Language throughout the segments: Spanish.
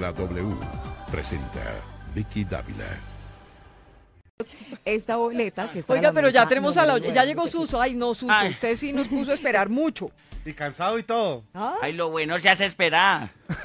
La W presenta Vicky Dávila. Esta boleta que es para Oiga, la pero ya mesa tenemos a la... número Ya 9, llegó no sé qué. Suso. Ay, no, Suso, Ay. usted sí nos puso a esperar mucho. Y cansado y todo. ¿Ah? Ay, lo bueno se hace esperar.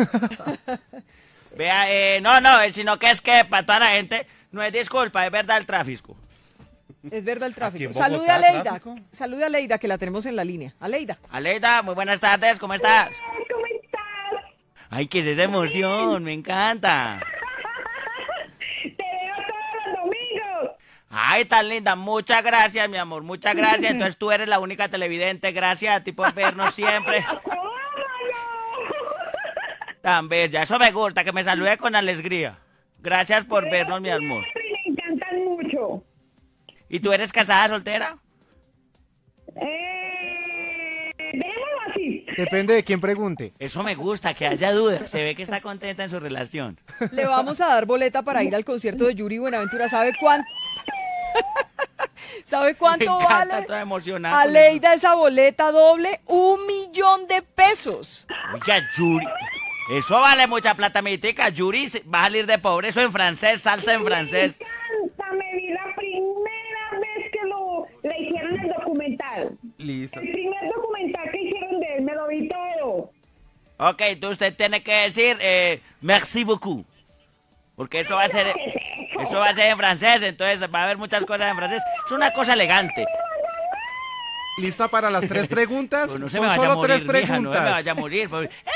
Vea, sino que es que para toda la gente no es disculpa, es verdad el tráfico. Es verdad el Aquí tráfico. en Bogotá, Salude a Leida. tráfico. Salude a Leida, que la tenemos en la línea. Aleida. Aleida, muy buenas tardes, ¿cómo estás? ¿Cómo estás? Ay, qué es esa emoción, me encanta. Te veo todos los domingos. Ay, tan linda, muchas gracias, mi amor, muchas gracias. Entonces tú eres la única televidente, gracias a ti por vernos siempre. ¿Cómo no? Tan bella, eso me gusta, que me salude con alegría. Gracias por Te vernos, mi veo amor. siempre y me encantan mucho. ¿Y tú eres casada, soltera? Dejémoslo así. Depende de quién pregunte. Eso me gusta, que haya dudas. Se ve que está contenta en su relación. Le vamos a dar boleta para ir al concierto de Yuri Buenaventura. ¿Sabe cuánto? ¿Sabe Me cuánto encanta, vale? toda emocionada. con Aleida, esa boleta doble, 1.000.000 de pesos. eso. Oiga, Yuri. Eso vale mucha plata, mi tica. Yuri va a salir de pobre. Eso en francés, salsa en francés. Me encanta, me vi la primera vez que le hicieron el documental. Listo. El primer documental que hicieron de él, me lo vi todo. Ok, entonces usted tiene que decir merci beaucoup. Porque eso va a ser... Eso va a ser en francés, entonces va a haber muchas cosas en francés. Es una cosa elegante. ¿Lista para las tres preguntas? Pues no se Son me vaya a solo morir, tres mija, no preguntas. se me vaya a morir.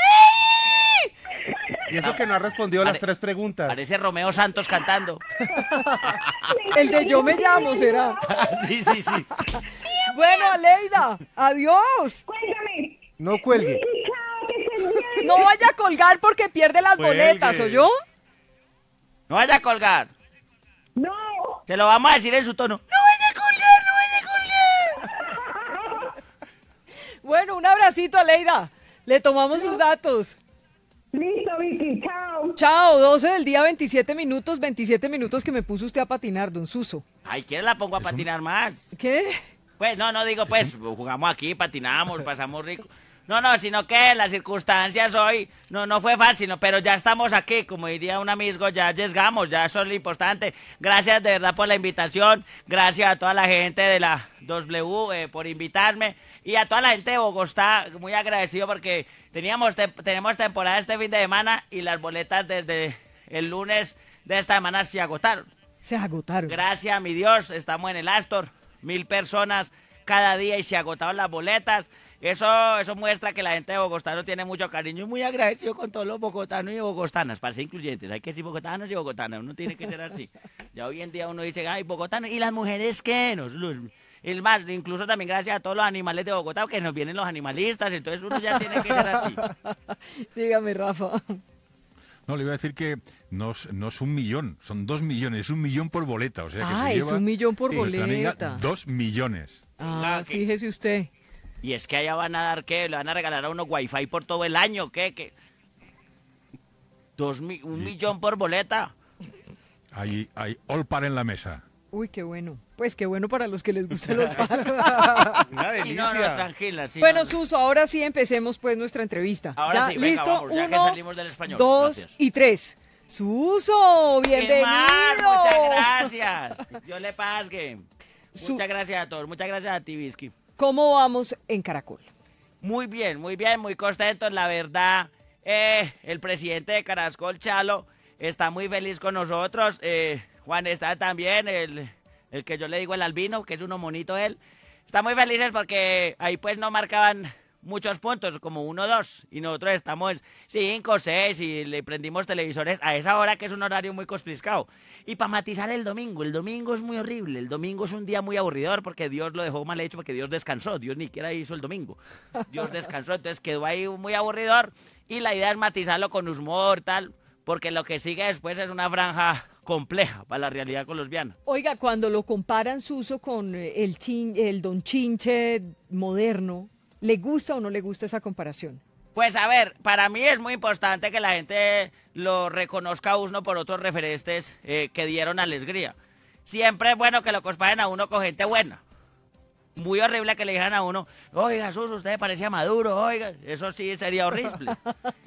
Y eso que no ha respondido las Pare- tres preguntas. Parece Romeo Santos cantando. El de yo me llamo será. Sí, sí, sí. Bueno, Aleida, adiós. Cuéntame. No cuelgue. Y chao, que estés bien. No vaya a colgar porque pierde las Cuelgue. boletas, ¿oyó? No vaya a colgar. No. Se lo vamos a decir en su tono. No vaya a colgar, no vaya a colgar. Bueno, un abracito, Aleida. Le tomamos sus datos. Listo, Vicky, chao. Chao, 12 del día, 27 minutos que me puso usted a patinar, don Suso. Ay, ¿quién la pongo a patinar más? ¿Qué? Pues no digo, pues, jugamos aquí, patinamos, pasamos rico. No, sino que las circunstancias hoy no fue fácil, pero ya estamos aquí, como diría un amigo, ya llegamos, ya eso es lo importante. Gracias de verdad por la invitación, gracias a toda la gente de la W por invitarme y a toda la gente de Bogotá, muy agradecido porque tenemos temporada este fin de semana y las boletas desde el lunes de esta semana se agotaron. Se agotaron. Gracias a mi Dios, estamos en el Astor, 1.000 personas cada día y se agotaron las boletas. Eso muestra que la gente de Bogotá no tiene mucho cariño y muy agradecido con todos los bogotanos y bogotanas, para ser incluyentes. Hay que decir bogotanos y bogotanas, uno tiene que ser así. Ya hoy en día uno dice, ay, bogotanos, ¿y las mujeres qué? El más, incluso también gracias a todos los animales de Bogotá, que nos vienen los animalistas, entonces uno ya tiene que ser así. Dígame, Rafa. No, le iba a decir que no es 1.000.000, son 2 millones, es 1 millón por boleta, o sea que se Es lleva 1 millón por nuestra amiga boleta. 2 millones. Ah, que- fíjese usted. Y es que allá van a dar, ¿qué? Le van a regalar a uno wifi por todo el año, ¿qué? 1 millón por boleta. Hay all par en la mesa. Uy, qué bueno. Pues qué bueno para los que les gusta el olpar. Una Sí, no, delicia. tranquila, sí. Bueno, no. Suso, ahora sí empecemos pues nuestra entrevista. Ahora Ya, sí, venga, listo, vamos, ya que 1, salimos del español. 2 Gracias. y 3. Suso, ¿Qué bienvenido. más? Muchas gracias. Yo le pasgue. Su- Muchas gracias a todos. Muchas gracias a ti, Vizky. ¿Cómo vamos en Caracol? Muy bien, muy contentos. La verdad, el presidente de Caracol, Chalo, está muy feliz con nosotros. Juan está también, el que yo le digo el albino, que es uno monito él. Está muy felices porque ahí pues no marcaban muchos puntos, como 1, 2, y nosotros estamos 5, 6 y le prendimos televisores a esa hora que es un horario muy complicado. Y para matizar el domingo es muy horrible, el domingo es un día muy aburridor porque Dios lo dejó mal hecho porque Dios descansó, Dios ni siquiera hizo el domingo, Dios descansó, entonces quedó ahí muy aburridor y la idea es matizarlo con humor, tal, porque lo que sigue después es una franja compleja para la realidad colombiana. Oiga, cuando lo comparan Suso con el Don Chinche moderno, ¿le gusta o no le gusta esa comparación? Pues a ver, para mí es muy importante que la gente lo reconozca a uno por otros referentes que dieron alegría. Siempre es bueno que lo comparen a uno con gente buena. Muy horrible que le dijeran a uno, oiga, Jesús, usted parecía Maduro, oiga, eso sí sería horrible.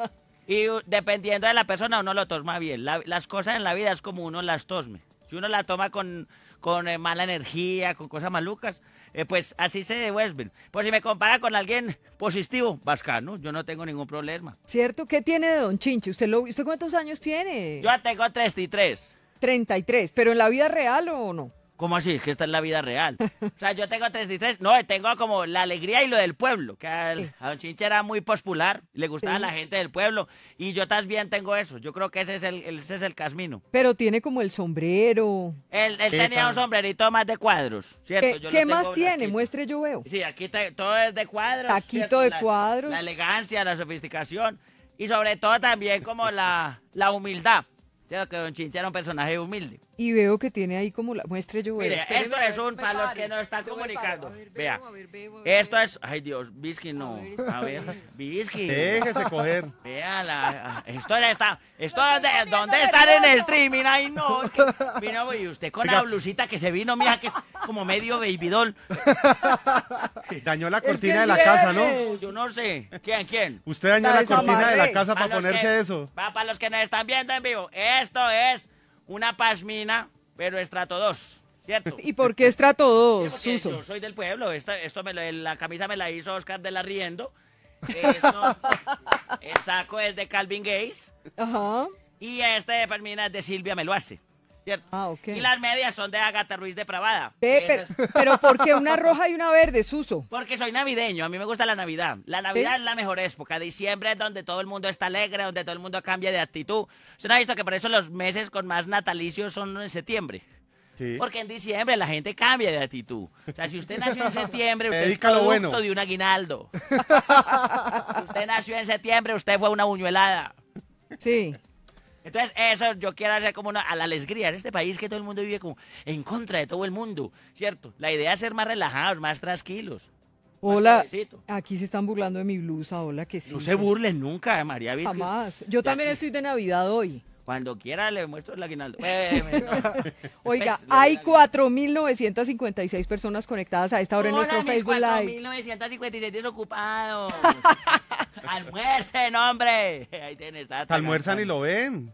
Y dependiendo de la persona, uno lo toma bien. Las cosas en la vida es como uno las tosme. Si uno la toma con mala energía, con cosas malucas, pues así se devuelven. Pues si me compara con alguien positivo, bacano, yo no tengo ningún problema. ¿Cierto? ¿Qué tiene de Don Chinche? ¿Usted cuántos años tiene? Yo tengo 33. 33, ¿pero en la vida real o no? ¿Cómo así? Es que esta es la vida real. O sea, yo tengo 33. No, tengo como la alegría y lo del pueblo. Que a Don Chinche era muy popular. Le gustaba la gente del pueblo. Y yo también tengo eso. Yo creo que ese es el casmino. Pero tiene como el sombrero. Él tenía un sombrerito más de cuadros, ¿cierto? ¿Qué más tiene? Muestre, yo veo. Sí, aquí todo es de cuadros. Taquito de cuadros. La elegancia, la sofisticación. Y sobre todo también como la humildad. ¿Cierto? Que Don Chinche era un personaje humilde. Y veo que tiene ahí como mire, esto es para los que nos están comunicando. Vea, esto es, ay Dios, Bisky no. A ver, Bisky. Déjese coger. Vea, ¿dónde están en streaming? Ay no, es que vino y usted con la blusita que se vino, mija, que es como medio baby doll. Dañó la cortina de la casa, ¿no? Yo no sé. ¿Quién? Usted dañó la cortina de la casa para ponerse eso. Para los que nos están viendo en vivo, esto es una pashmina, pero estrato 2, ¿cierto? ¿Y por qué estrato 2, Sí, Suso? yo soy del pueblo, la camisa me la hizo Oscar de la Riendo, el saco es de Calvin Gates, Ajá. y este de pashmina es de Silvia Me lo hace, ¿cierto? Ah, ok. Y las medias son de Agatha Ruiz de Pravada. Pero ¿por qué una roja y una verde, Suso? Porque soy navideño, a mí me gusta la Navidad. La Navidad es la mejor época. Diciembre es donde todo el mundo está alegre, donde todo el mundo cambia de actitud. ¿Usted no ha visto que por eso los meses con más natalicios son en septiembre? Sí. Porque en diciembre la gente cambia de actitud. O sea, si usted nació en septiembre, usted es Dedica lo producto bueno. de un aguinaldo. Usted nació en septiembre, usted fue una buñuelada. Sí. Entonces, eso yo quiero hacer como a la alegría en este país que todo el mundo vive como en contra de todo el mundo, ¿cierto? La idea es ser más relajados, más tranquilos. Hola, suavecito. aquí se están burlando de mi blusa, hola que sí. No se burlen nunca, María Vizquez. Jamás. Yo Ya también que- estoy de Navidad hoy. Cuando quiera le muestro el aguinaldo. Oiga, Pues, hay 4.956 personas conectadas a esta hora en nuestro Facebook Live. 4.956 desocupados. Almuercen, hombre. Ahí tiene, está Almuerzan y lo ven.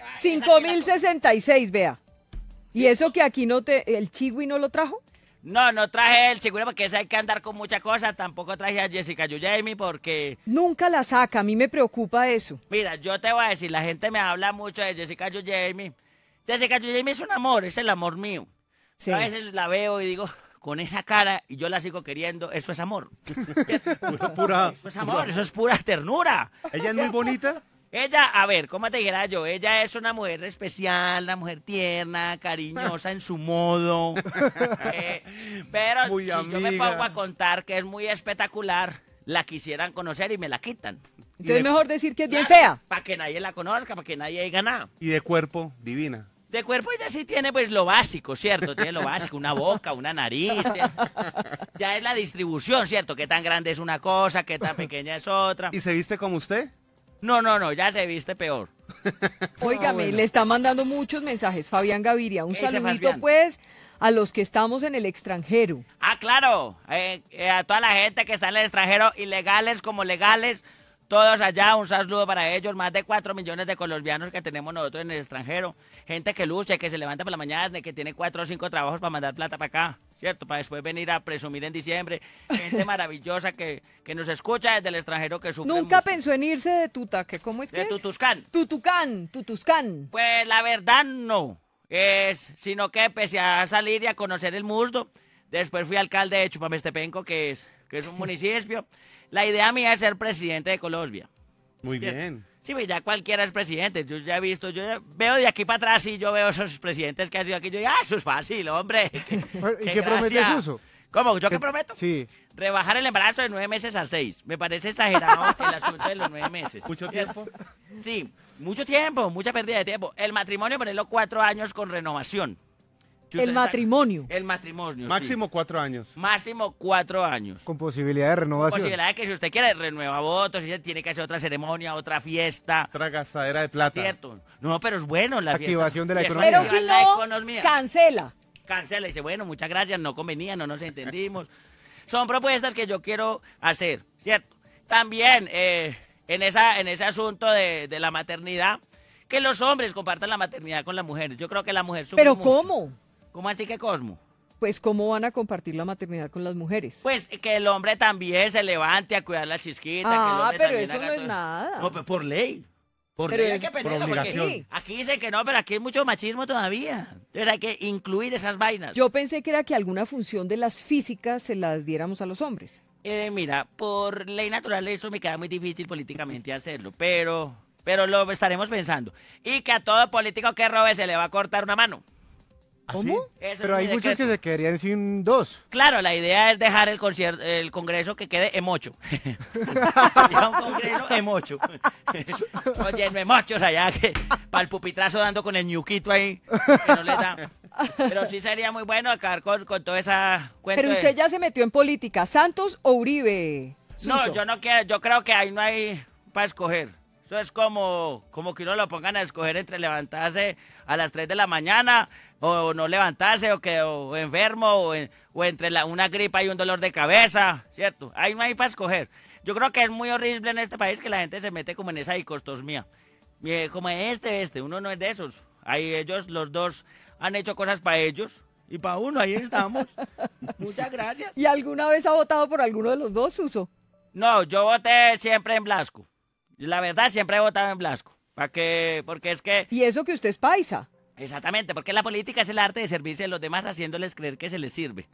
5.066, vea. ¿Y eso que aquí el Chiwi no lo trajo? No traje el seguro porque ese hay que andar con mucha cosa. Tampoco traje a Jessica Yujemi porque... Nunca la saca, a mí me preocupa eso. Mira, yo te voy a decir, la gente me habla mucho de Jessica Yujemi. Jessica Yujemi es un amor, es el amor mío. Sí. Yo a veces la veo y digo, con esa cara, y yo la sigo queriendo, eso es amor. Pura. Eso es amor, eso es pura ternura. Ella es muy bonita. Ella, a ver, ¿cómo te dijera yo? Ella es una mujer especial, una mujer tierna, cariñosa en su modo. Pero Muy si yo me amiga. pongo a contar que es muy espectacular, la quisieran conocer y me la quitan. Entonces mejor decir que es bien fea. Para que nadie la conozca, para que nadie diga nada. Y de cuerpo, divina. De cuerpo ella sí tiene pues lo básico, ¿cierto? Tiene lo básico, una boca, una nariz, ¿cierto? Ya es la distribución, ¿cierto? Qué tan grande es una cosa, qué tan pequeña es otra. ¿Y se viste como usted? No, ya se viste peor. Óigame, le está mandando muchos mensajes Fabián Gaviria. Un ¿Qué dice saludito Fabián? pues a los que estamos en el extranjero. Ah, claro, a toda la gente que está en el extranjero, ilegales como legales, todos allá, un saludo para ellos, más de 4 millones de colombianos que tenemos nosotros en el extranjero, gente que lucha, que se levanta por la mañana, que tiene 4 o 5 trabajos para mandar plata para acá, ¿cierto? Para después venir a presumir en diciembre, gente maravillosa que nos escucha desde el extranjero, que sufre Nunca mucho. pensó en irse de Tuta, que ¿cómo es que De es? Tutuscán. Tutuscán. Pues la verdad no, sino que empecé a salir y a conocer el mundo. Después fui alcalde de Chupamestepenco, que es un municipio. La idea mía es ser presidente de Colombia. Muy Bien. bien. Sí, pues ya cualquiera es presidente. Yo ya he visto, yo ya veo de aquí para atrás y yo veo esos presidentes que han sido aquí. Yo digo, eso es fácil, hombre. ¿Y qué promete gracia. Suso? ¿Cómo? ¿Yo qué prometo? Sí. Rebajar el embarazo de 9 meses a 6. Me parece exagerado el asunto de los 9 meses. Mucho tiempo. Sí, mucho tiempo, mucha pérdida de tiempo. El matrimonio, ponerlo 4 años con renovación. El matrimonio. El matrimonio, sí. Máximo 4 años. Máximo 4 años. Con posibilidad de renovación. Posibilidad de que si usted quiere renueva votos, y tiene que hacer otra ceremonia, otra fiesta. Otra gastadera de plata. Cierto. No, pero es bueno la Activación fiesta. de la Y eso economía. Pero activa si la no, economía. cancela. Cancela y dice, bueno, muchas gracias, no convenía, no nos entendimos. Son propuestas que yo quiero hacer, ¿cierto? También en ese asunto de la maternidad, que los hombres compartan la maternidad con las mujeres. Yo creo que la mujer sufre ¿Pero mucho. cómo? ¿Cómo así que Cosmo? Pues, ¿cómo van a compartir la maternidad con las mujeres? Pues que el hombre también se levante a cuidar la chisquita. que el Ah, hombre pero también eso haga no es todo. nada. No, pues por ley. Por Pero ley hay es que por pelearlo, porque obligación. aquí dicen que no, pero aquí hay mucho machismo todavía. Entonces hay que incluir esas vainas. Yo pensé que era que alguna función de las físicas se las diéramos a los hombres. Mira, por ley natural eso me queda muy difícil políticamente hacerlo, pero lo estaremos pensando. Y que a todo político que robe se le va a cortar una mano. ¿Cómo? Eso Pero es hay mi muchos que decreto. se quedarían sin dos. Claro, la idea es dejar el Congreso que quede emocho. Ya un Congreso emocho. No lleno de mochos allá, que para el pupitrazo dando con el ñuquito ahí, que no les da. Pero sí sería muy bueno acabar con toda esa cuenta. Pero usted ya se metió en política. ¿Santos o Uribe? No, Suso? yo no quiero, yo creo que ahí no hay para escoger. Eso es como que uno lo pongan a escoger entre levantarse a las 3 de la mañana o no levantarse o enfermo o entre una gripa y un dolor de cabeza, ¿cierto? Ahí no hay para escoger. Yo creo que es muy horrible en este país que la gente se mete como en esa dicostomía. Como uno no es de esos. Ahí ellos, los dos, han hecho cosas para ellos y para uno, ahí estamos. Muchas gracias. ¿Y alguna vez ha votado por alguno de los dos, Suso? No, yo voté siempre en Blasco. La verdad, siempre he votado en Blasco. Porque es que, Y eso que usted es paisa. exactamente, porque la política es el arte de servirse a los demás haciéndoles creer que se les sirve.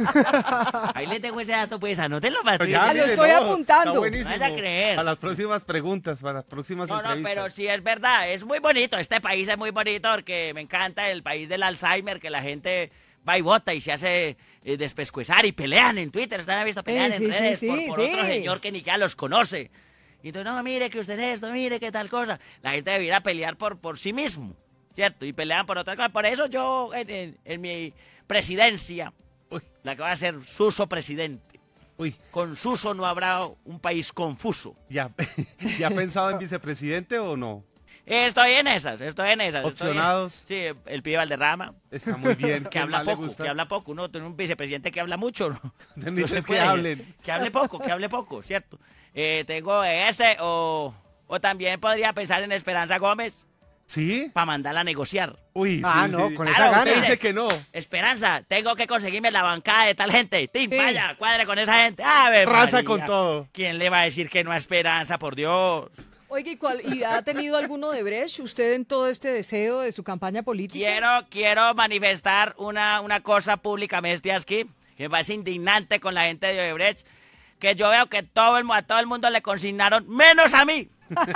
Ahí les dejo ese dato, pues, anótenlo para Pero ti. ya lo mire, estoy apuntando. Está buenísimo. Vaya a creer. Para las próximas preguntas, para las próximas No, no, entrevistas. pero sí es verdad, es muy bonito, este país es muy bonito porque me encanta el país del Alzheimer, que la gente va y vota y se hace despescuezar y pelean en Twitter, ¿ustedes han visto pelear en sí, redes sí, por sí. otro señor que ni siquiera los conoce? Y entonces, no, mire que usted es esto, mire que tal cosa. La gente debería pelear por sí mismo, ¿cierto? Y pelean por otra cosa. Por eso yo, en mi presidencia, Uy. la que va a ser Suso presidente, Uy, con Suso no habrá un país confuso. ¿ya, ¿ya ha pensado en vicepresidente o no? Estoy en esas. Opcionados. Sí, el pibe Valderrama, Está muy bien. que ¿qué habla más le poco, gusta? que habla poco. Uno tiene un vicepresidente que habla mucho, ¿no? Necesitas se que puede. hablen. Que hable poco, ¿cierto? Tengo ese, o también podría pensar en Esperanza Gómez ¿Sí? para mandarla a negociar. Uy, Ah, sí, no, sí. con Claro, esa Usted gana. dice que no. Esperanza, tengo que conseguirme la bancada de tal gente. Tim, Sí. vaya, cuadre con esa gente. A ver, Raza con todo. ¿Quién le va a decir que no a Esperanza, por Dios? Oiga, ¿y ha tenido alguno de Brecht usted en todo este deseo de su campaña política? Quiero manifestar una cosa públicamente aquí, que me parece indignante con la gente de Odebrecht, que yo veo que a todo el mundo le consignaron, menos a mí.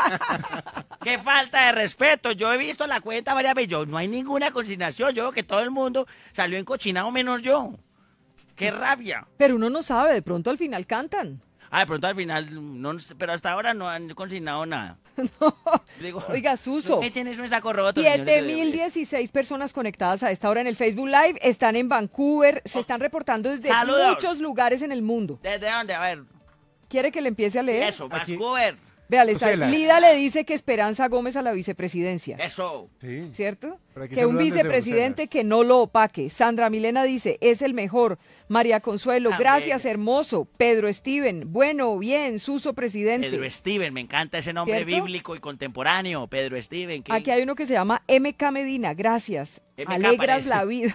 Qué falta de respeto. Yo he visto la cuenta varias veces, no hay ninguna consignación, yo veo que todo el mundo salió encochinado menos yo. Qué rabia. Pero uno no sabe, de pronto al final cantan. De pronto al final, no, pero hasta ahora no han consignado nada. Digo, Oiga, Suso, no echen eso en saco roto, señores de Odebrecht. 7.016 personas conectadas a esta hora en el Facebook Live, están en Vancouver, se están reportando desde Saludos. muchos lugares en el mundo. ¿Desde dónde? A ver, ¿Quiere que le empiece a leer? eso, Aquí. Vancouver. Vea, Lucela. Lida le dice que Esperanza Gómez a la vicepresidencia. Eso. Sí. ¿Cierto? Por aquí Que un saludan desde vicepresidente que no lo opaque. Sandra Milena dice, es el mejor. María Consuelo, Ah, gracias, bella. hermoso. Pedro Steven, bueno, bien, Suso presidente. Pedro Steven, me encanta ese nombre ¿Cierto? bíblico y contemporáneo. Pedro Steven. que Aquí hay uno que se llama MK Medina, gracias. MK Alegras parece. la vida.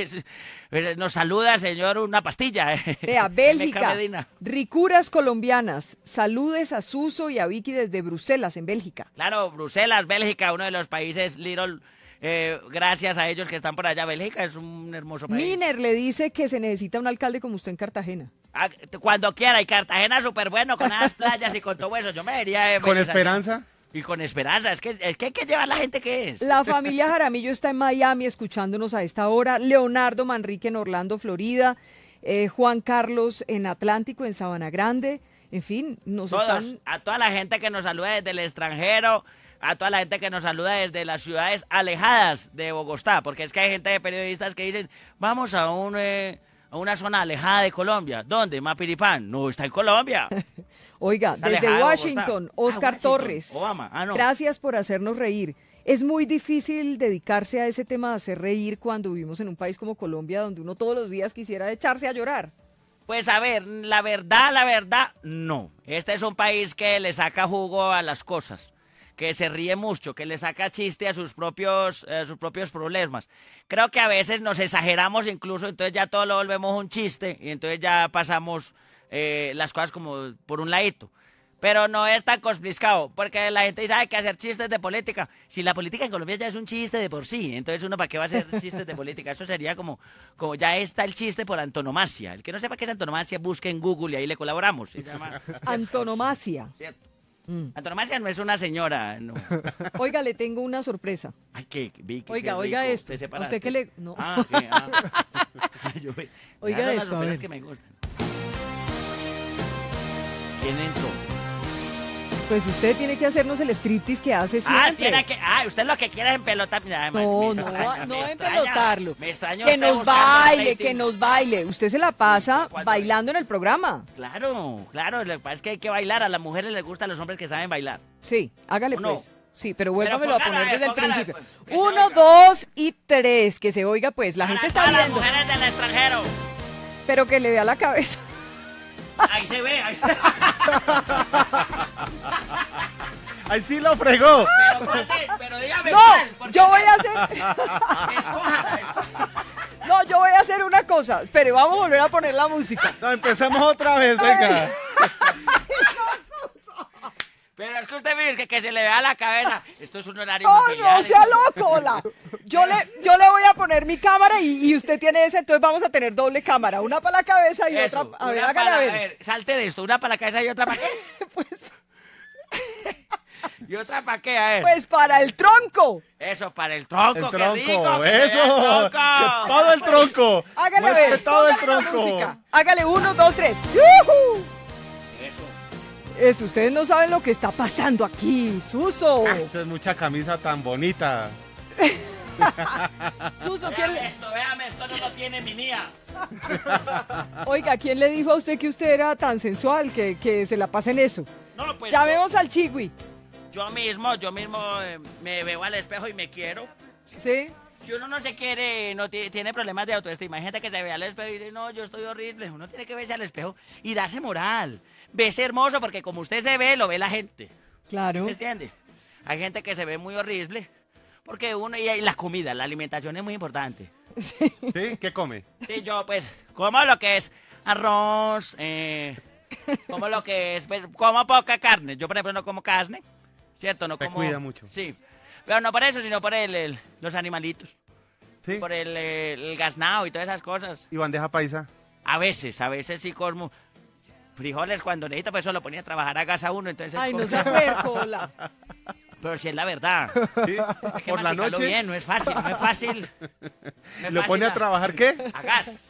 nos saluda, señor, una pastilla. Vea, MK Bélgica, Medina. ricuras colombianas. Saludes a Suso y a Vicky desde Bruselas, en Bélgica. Claro, Bruselas, Bélgica, uno de los países little. Gracias a ellos que están por allá. Bélgica es un hermoso país. Miner le dice que se necesita un alcalde como usted en Cartagena. Cuando quiera, y Cartagena súper bueno, con las playas y con todo eso. Yo me vería. Con feliz aquí. esperanza. Y con esperanza. Es que hay que llevar la gente que es. La familia Jaramillo está en Miami escuchándonos a esta hora. Leonardo Manrique en Orlando, Florida. Juan Carlos en Atlántico, en Sabana Grande. En fin, nos Todos, están... a toda la gente que nos saluda desde el extranjero, a toda la gente que nos saluda desde las ciudades alejadas de Bogotá, porque es que hay gente de periodistas que dicen, vamos a una zona alejada de Colombia. ¿Dónde? Mapiripán. No, está en Colombia. Oiga, Está desde alejada de Washington, Bogotá. Oscar Washington, Torres. Obama. No. Gracias por hacernos reír. Es muy difícil dedicarse a ese tema de hacer reír cuando vivimos en un país como Colombia, donde uno todos los días quisiera echarse a llorar. Pues a ver, la verdad, no. Este es un país que le saca jugo a las cosas, que se ríe mucho, que le saca chiste a sus propios problemas. Creo que a veces nos exageramos incluso, entonces ya todo lo volvemos un chiste y entonces ya pasamos las cosas como por un ladito. Pero no es tan complicado, porque la gente dice, hay que hacer chistes de política. Si la política en Colombia ya es un chiste de por sí, entonces uno para qué va a hacer chistes de política. Eso sería como ya está el chiste por antonomasia. El que no sepa qué es antonomasia, busque en Google y ahí le colaboramos. Se llama Antonomasia. ¿cierto? Antonomasia no es una señora, no. Oiga, le tengo una sorpresa. Ay, qué Vicky, Oiga, qué oiga rico. esto. ¿Te ¿A separaste? usted qué le...? No. Ah, ¿qué? Oiga Esas son las esto, a sorpresas ver. que me gustan. ¿Quién entró? Pues usted tiene que hacernos el striptease que hace siempre. Usted lo que quiere es empelotar. No, no empelotarlo. Me extraño Que usted nos buscando baile, rating. que nos baile. Usted se la pasa Cuando- bailando en el programa. Claro, lo que pasa es que hay que bailar. A las mujeres les gustan los hombres que saben bailar. Sí, hágale ¿O no? pues. Sí, pero vuélvamelo a póngala, poner desde el póngala, principio. pues, que se 1, oiga. 2 y 3. Que se oiga pues. La gente Para está todas las viendo. mujeres del extranjero. Pero que le vea la cabeza. Ahí se ve, ahí se ve. Ahí sí lo fregó. Pero dígame No, cuál, porque yo voy a hacer... escójala. No, yo voy a hacer una cosa. Pero vamos a volver a poner la música. No, empecemos otra vez, venga. Pero es que usted me dice que se le vea la cabeza. Esto es un horario No, familiar. no sea loco, hola. Yo le voy a poner mi cámara y usted tiene esa, entonces vamos a tener doble cámara. Una para la cabeza y Eso, otra... A ver, una hágale a para- ver. salte de esto. Una para la cabeza y otra para qué. ¿Y otra para qué? A ver. Pues para el tronco. Eso, para el tronco. El qué tronco, rico, que se vea el eso. tronco. Que todo el tronco. Hágale a Muestre ver. todo el póngale la tronco. música. Hágale 1, 2, 3. ¡Yujú! Eso. Eso, ustedes no saben lo que está pasando aquí. Suso. Esta es mucha camisa tan bonita. Suso, ¿quién Véame esto no lo tiene mi mía. Oiga, ¿quién le dijo a usted que usted era tan sensual que se la pasa en eso? No, pues Llamemos al Chigui. yo mismo me veo al espejo y me quiero. ¿Sí? Si uno no se quiere, no tiene problemas de autoestima. Hay gente que se ve al espejo y dice, no, yo estoy horrible. Uno tiene que verse al espejo y darse moral. Verse hermoso porque como usted se ve, lo ve la gente. Claro. ¿Me entiende? Hay gente que se ve muy horrible porque uno, y la comida, la alimentación es muy importante. ¿Sí? ¿Qué come? Sí, yo pues como lo que es arroz, como lo que es, pues como poca carne. Yo por ejemplo no como carne, ¿cierto? No Te como... cuida mucho. Sí, pero no por eso, sino por los animalitos, ¿Sí? por el gaznado y todas esas cosas. ¿Y bandeja paisa? A veces sí como frijoles cuando necesito, pues eso lo ponía a trabajar a gas a uno, entonces... Ay, no como- sea puercola. Pero si es la verdad. ¿Sí? Hay que Por la masticarlo noche. bien, no es fácil, no es fácil. No es ¿Lo fácil pone a trabajar qué? A gas.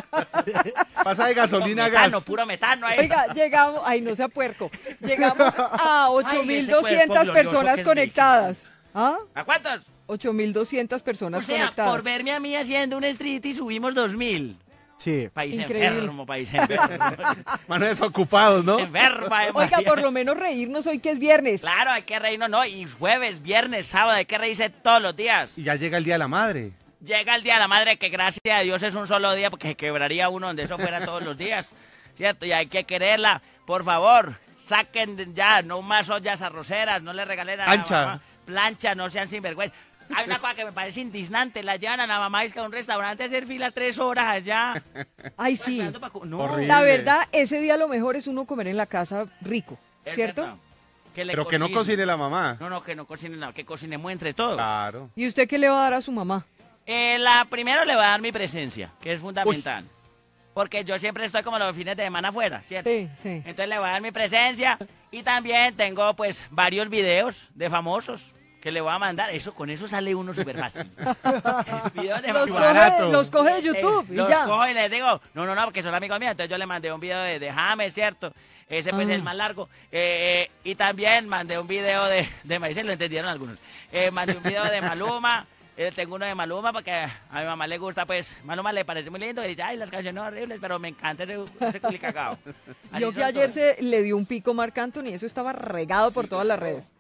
Pasa de gasolina a Con metano, gas. puro metano ahí. Oiga, llegamos, ay, no sea puerco. Llegamos a Ay, ese cuerpo 8.200 glorioso personas que es conectadas. ¿Ah? ¿A cuántos? 8.200 O personas sea, conectadas. por verme a mí haciendo un street y subimos 2.000. Sí. País Increíble. enfermo, país enfermo. Manos desocupados, ¿no? Enferma, Oiga, María. por lo menos reírnos hoy que es viernes. Claro, hay que reírnos, ¿no? Y jueves, viernes, sábado, hay que reírse todos los días. Y ya llega el Día de la Madre. Llega el Día de la Madre, que gracias a Dios es un solo día, porque se quebraría uno donde eso fuera todos los días, ¿cierto? Y hay que quererla. Por favor, saquen ya, no más ollas arroceras, no le regalen a la Plancha. mamá. Plancha, no sean sinvergüenza. Hay una cosa que me parece indignante, la llevan a la mamá es que a un restaurante a hacer fila 3 horas allá. Ay, sí. Esperando pa' no, Horrible. La verdad, ese día lo mejor es uno comer en la casa rico, es ¿cierto? verdad. Que le Pero que no cocine la mamá. No, que no cocine nada, que cocinemos entre todos. Claro. ¿Y usted qué le va a dar a su mamá? Primero le voy a dar mi presencia, que es fundamental. Porque yo siempre estoy como los fines de semana afuera, ¿cierto? Sí, sí. Entonces le voy a dar mi presencia y también tengo pues varios videos de famosos que le voy a mandar. Con eso sale uno súper fácil. Videos de Los famosos. coge, los coge de YouTube y Los ya. cojo y les digo, no, porque son amigos míos. Entonces yo le mandé un video de James, ¿cierto? Ese pues es el más largo. Y también mandé un video de Maíz, lo entendieron algunos. Mandé un video de Maluma. Tengo uno de Maluma porque a mi mamá le gusta, pues, Maluma le parece muy lindo y dice, ay, las canciones horribles, pero me encanta ese culicacao. Así Yo que son ayer todos. le dio un pico Marc Anthony, eso estaba regado por todas las redes.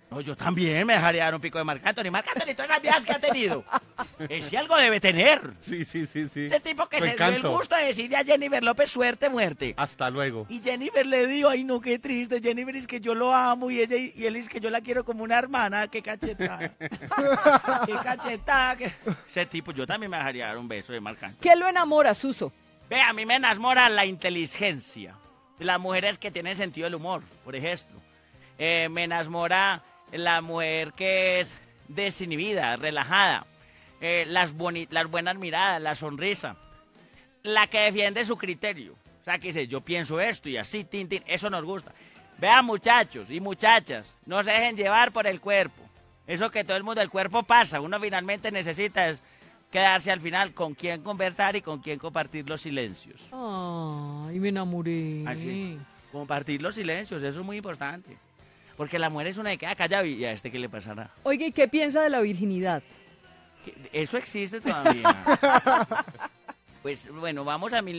No, yo también me dejaría dar un pico de Marc Anthony. Marc Anthony, todas las viejas que ha tenido. Ese algo debe tener. Sí. Ese tipo que Su se dio el encanto. gusto de decirle a Jennifer López, suerte, muerte. Hasta luego. Y Jennifer le dijo, ay no, qué triste, Jennifer es que yo lo amo y él es que yo la quiero como una hermana, qué cachetada. Qué cachetada. Ese tipo, yo también me dejaría dar un beso de Marc Anthony. ¿Qué lo enamora, Suso? Ve, a mí me enamora la inteligencia. Las mujeres que tienen sentido del humor, por ejemplo. Me enamora la mujer que es desinhibida, relajada. Las buenas miradas, la sonrisa. La que defiende su criterio. O sea, que dice, yo pienso esto y así, tin, eso nos gusta. Vean, muchachos y muchachas, no se dejen llevar por el cuerpo. Eso que todo el mundo, el cuerpo pasa. Uno finalmente necesita es quedarse al final con quién conversar y con quién compartir los silencios. Ay, me enamoré. Así, compartir los silencios, eso es muy importante. Porque la mujer es una que queda callada y a este qué le pasará. Oiga, ¿y qué piensa de la virginidad? Eso existe todavía. Pues bueno, vamos a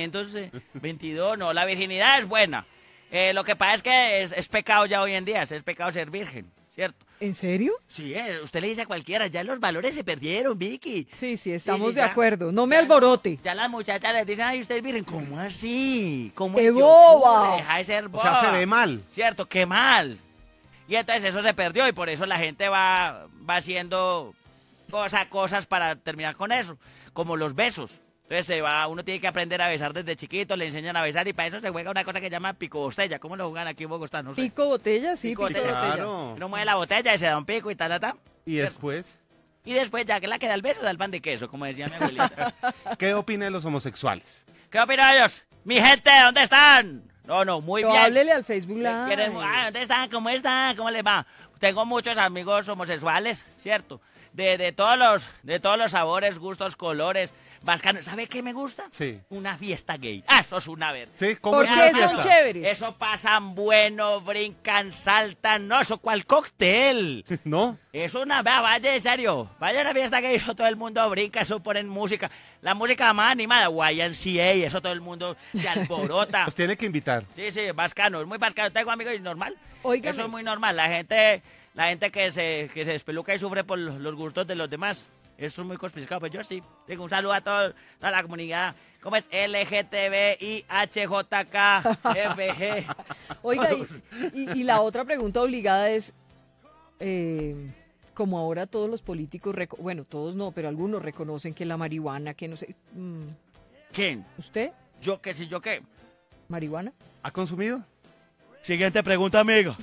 1922. No, la virginidad es buena. Lo que pasa es que es pecado ya hoy en día, es pecado ser virgen, ¿cierto? ¿En serio? Sí, usted le dice a cualquiera, ya los valores se perdieron, Vicky. Sí, estamos de ya. acuerdo. No me Ya alborote. Ya las muchachas les dicen, ay, usted es virgen. ¿Cómo así? ¿Cómo ¡Qué es que boba! ocurre? Deja de ser O boba. sea, se ve mal. Cierto, qué mal. Y entonces eso se perdió y por eso la gente va haciendo cosas para terminar con eso, como los besos. Entonces uno tiene que aprender a besar desde chiquito, le enseñan a besar y para eso se juega una cosa que se llama pico botella. ¿Cómo lo juegan aquí en Bogotá? No sé. ¿Pico botella? Sí, Pico pico botella. botella. Claro. Uno mueve la botella y se da un pico y ta. Y después, Y después ya que la queda el beso, da el pan de queso, como decía mi abuelita. ¿qué opina de los homosexuales? ¿Qué opinan ellos? Mi gente, ¿dónde están? No, muy Pero bien. háblele al Facebook ¿Qué quieren? Live. ¿Dónde están? ¿Cómo están? ¿Cómo les va? Tengo muchos amigos homosexuales, ¿cierto? De todos los sabores, gustos, colores. Vascanos. ¿Sabe qué me gusta? Sí. Una fiesta gay. Eso es una ver. Sí, ¿cómo ¿Por es qué una son fiesta? chéveres? Eso pasan bueno, brincan, saltan. No, eso cual cóctel. ¿No? Es una, vaya en serio, vaya a una fiesta que eso todo el mundo brinca, eso ponen música, la música más animada, YMCA, eso todo el mundo se alborota. Los tiene que invitar. Sí, vascano, es muy vascano, tengo amigos y normal, Óigame. eso es muy normal, la gente que se despeluca y sufre por los gustos de los demás, eso es muy complicado, pues yo sí, tengo un saludo a toda la comunidad, ¿cómo es? LGTBIHJKFG. Oiga, y la otra pregunta obligada es, como ahora todos los políticos, bueno, todos no, pero algunos reconocen que la marihuana, que no sé, ¿Quién? ¿usted? ¿Yo qué? ¿Sí, yo qué? ¿Marihuana? ¿Ha consumido? Siguiente pregunta, amigo.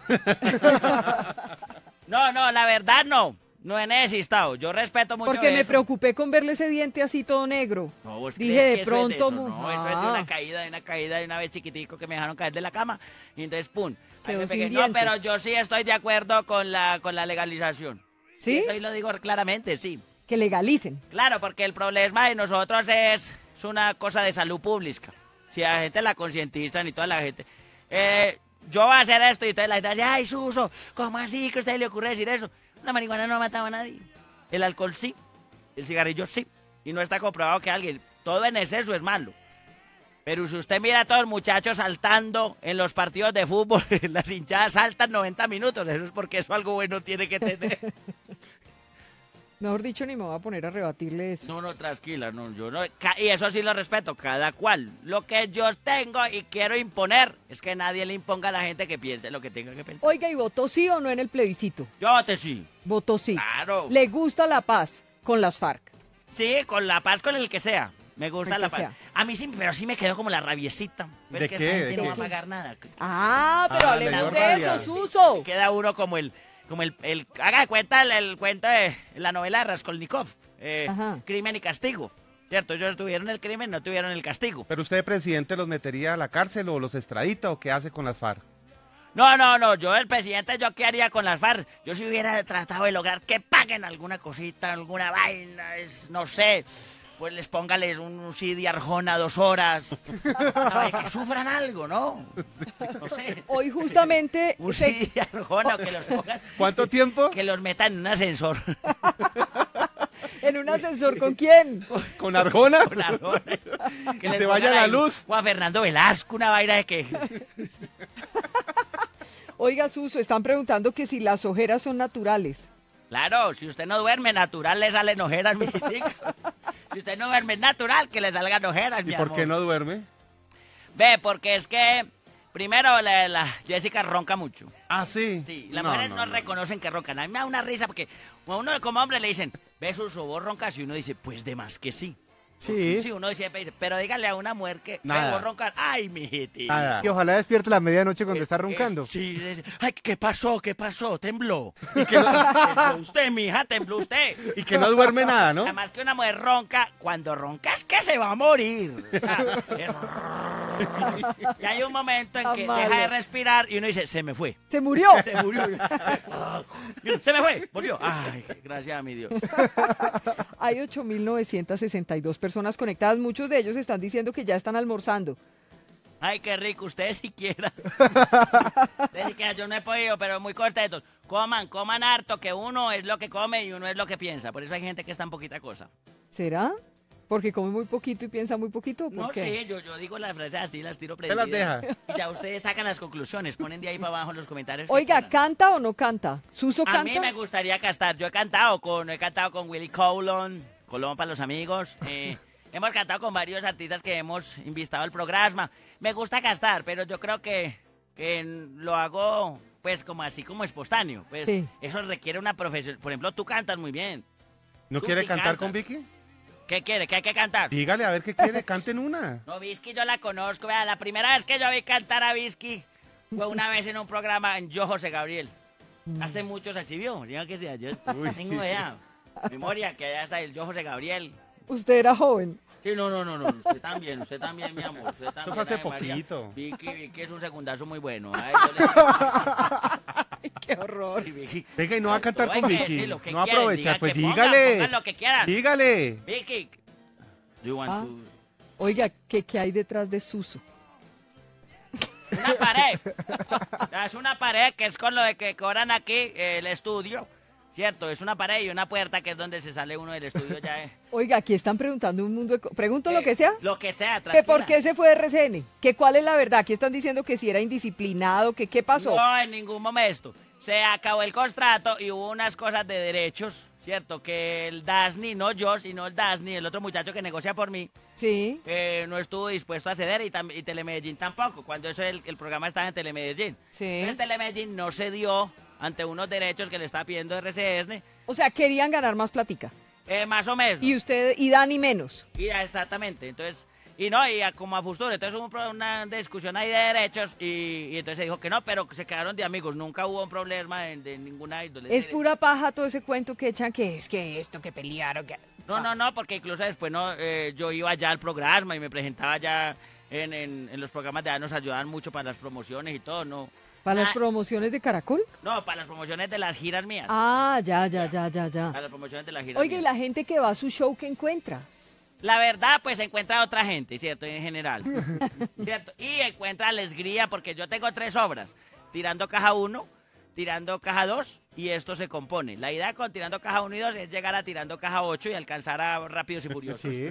No, la verdad no. No he necesitado. Yo respeto mucho Porque me eso. preocupé con verle ese diente así todo negro. No, ¿vos Dije, crees de que eso es pronto, eso? No, eso es de una caída de una vez chiquitico que me dejaron caer de la cama. Y entonces, pum. Ahí Quedó me sin pegué. No, dientes. pero yo sí estoy de acuerdo con la legalización. ¿Sí? Eso ahí lo digo claramente, sí. Que legalicen. Claro, porque el problema de nosotros es una cosa de salud pública. Si a la gente la concientizan y toda la gente... yo voy a hacer esto y toda la gente dice, ay, Suso, ¿cómo así que a usted le ocurre decir eso? La marihuana no mataba a nadie. El alcohol sí, el cigarrillo sí. Y no está comprobado que alguien... Todo en exceso es malo. Pero si usted mira a todos los muchachos saltando en los partidos de fútbol, las hinchadas saltan 90 minutos. Eso es porque eso algo bueno tiene que tener. Mejor dicho, ni me voy a poner a rebatirle eso. No, tranquila, no, yo no. Y eso sí lo respeto, cada cual. Lo que yo tengo y quiero imponer es que nadie le imponga a la gente que piense lo que tenga que pensar. Oiga, ¿y votó sí o no en el plebiscito? Yo te sí. Votó sí. Claro. ¿Le gusta la paz con las FARC? Sí, con la paz, con el que sea. Me gusta El la que paz. sea. A mí sí, pero sí me quedó como la rabiecita. Pero ¿De es que qué? esta gente ¿De no qué? va a pagar nada. Ah, pero Ah, le hablemos dio de rabia. eso, Suso. Queda uno como el haga de cuenta el cuento de la novela de Raskolnikov, Ajá. Crimen y Castigo, ¿cierto? Ellos tuvieron el crimen, no tuvieron el castigo. ¿Pero usted, presidente, los metería a la cárcel o los extradita o qué hace con las FARC? No, yo el presidente, ¿yo qué haría con las FARC? Yo si hubiera tratado de lograr que paguen alguna cosita, alguna vaina, no sé, pues póngales un CD Arjona 2 horas, que sufran algo, ¿no? No sé. Hoy justamente Un CD Arjona, que los pongan, ¿Cuánto tiempo? que los metan en un ascensor. en un ascensor, ¿con quién? ¿Con Arjona? Con Arjona. Que les se vaya pongan la ahí luz. O a Fernando Velasco, una vaina de que... Oiga, Suso, están preguntando que si las ojeras son naturales. Claro, si usted no duerme natural, le salen ojeras, mi chitica. Si usted no duerme natural, que le salgan ojeras, ¿Y mi por amor. qué no duerme? Ve, porque es que, primero, la Jessica ronca mucho. Ah, sí. Sí, las mujeres no reconocen que roncan. A mí me da una risa porque a uno como hombre le dicen, ¿ves, Suso, vos roncas? Y uno dice, pues de más que sí. Sí. Sí, uno siempre dice, pero dígale a una mujer que Nada. "Ve, vos roncas". Ay, mijiti. Nada. Y ojalá despierte a la medianoche cuando está roncando. Sí, dice, ay, ¿qué pasó? ¿Qué pasó? Tembló. Y que tembló usted, mija, tembló usted. Y que no duerme nada, ¿no? Además que una mujer ronca, cuando ronca es que se va a morir. O sea, y hay un momento en que Amable. deja de respirar y uno dice, se me fue. Se murió. Se murió. Se me fue, volvió. Ay, gracias a mi Dios. Hay 8.962 personas conectadas. Muchos de ellos están diciendo que ya están almorzando. Ay, qué rico, ustedes siquiera. Ustedes siquiera, yo no he podido, pero muy contentos. Coman harto, que uno es lo que come y uno es lo que piensa. Por eso hay gente que es tan poquita cosa. ¿Será? Porque come muy poquito y piensa muy poquito. ¿Por No qué? sé, yo digo las frases así, las tiro Se las prendidas. deja. Y ya ustedes sacan las conclusiones, ponen de ahí para abajo en los comentarios. que Oiga, quieran. ¿canta o no canta? ¿Suso A canta? mí me gustaría cantar. Yo he cantado con Willy Colón para los amigos. Hemos cantado con varios artistas que hemos invitado al programa. Me gusta cantar, pero yo creo que lo hago pues como así como espontáneo. Pues Sí. eso requiere una profesión. Por ejemplo, tú cantas muy bien. ¿No Tú quiere sí cantar cantas. con Vicky? ¿Qué quiere? ¿Qué hay que cantar? Dígale a ver qué quiere, canten una. No, Visky yo la conozco. Vea, la primera vez que yo vi cantar a Visky fue una vez en un programa en Yo José Gabriel. Hace mucho se exhibió. Diga que sea, yo tengo idea. Memoria que allá está el Yo José Gabriel. Usted era joven. Sí, no. Usted también, mi amor. Usted también. Eso fue hace Ave María. poquito. Vicky es un secundazo muy bueno. Ay, qué horror. Vicky. Venga, y no va a cantar Hay con que Vicky. decir lo que No quieran, aprovecha, digan pues que pongan dígale. lo que quieran. Dígale. Vicky. Do you want Ah. to- Oiga, ¿qué hay detrás de Suso? Una pared. Es una pared que es con lo de que cobran aquí el estudio. Cierto, es una pared y una puerta que es donde se sale uno del estudio ya. Oiga, aquí están preguntando un mundo de... Pregunto lo que sea. Lo que sea, ¿Que por tranquila. qué se fue de RCN? ¿Que cuál es la verdad? Aquí están diciendo que si era indisciplinado, que qué pasó. No, en ningún momento. Se acabó el contrato y hubo unas cosas de derechos, ¿cierto? Que el Dasni, no yo, sino el Dasni, el otro muchacho que negocia por mí, Sí. no estuvo dispuesto a ceder y Telemedellín tampoco, cuando eso el programa estaba en Telemedellín. Sí. Entonces Telemedellín no cedió ante unos derechos que le está pidiendo RCN, O sea, querían ganar más platica. más o menos. Y usted, y Dani menos. Y exactamente, entonces, como a futuro, entonces hubo una discusión ahí de derechos y entonces se dijo que no, pero se quedaron de amigos, nunca hubo un problema de ninguna índole. Es pura paja todo ese cuento que echan que es que esto, que pelearon, que... No, porque incluso después yo iba ya al programa y me presentaba ya en los programas de allá, nos ayudaban mucho para las promociones y todo, ¿no? ¿Para las Ah. promociones de Caracol? No, para las promociones de las giras mías. Ah, ya. Para las promociones de las giras Oiga, y mías. la gente que va a su show, ¿qué encuentra? La verdad, pues encuentra a otra gente, ¿cierto? En general. ¿Cierto? Y encuentra alegría porque yo tengo 3 obras. Tirando caja 1, tirando caja 2 y esto se compone. La idea con tirando caja 1 y 2 es llegar a tirando caja 8 y alcanzar a Rápidos y Furiosos. Sí.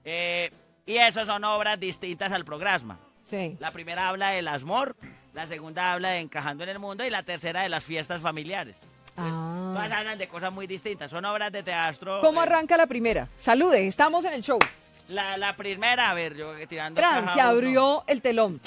Y eso son obras distintas al programa. Sí. La primera habla del asmor, la segunda habla de encajando en el mundo y la tercera de las fiestas familiares. Ah. Todas hablan de cosas muy distintas. Son obras de teatro. ¿Cómo arranca la primera? Salude, estamos en el show. La primera, a ver, yo tirando Tran, caja se 1. abrió el telón.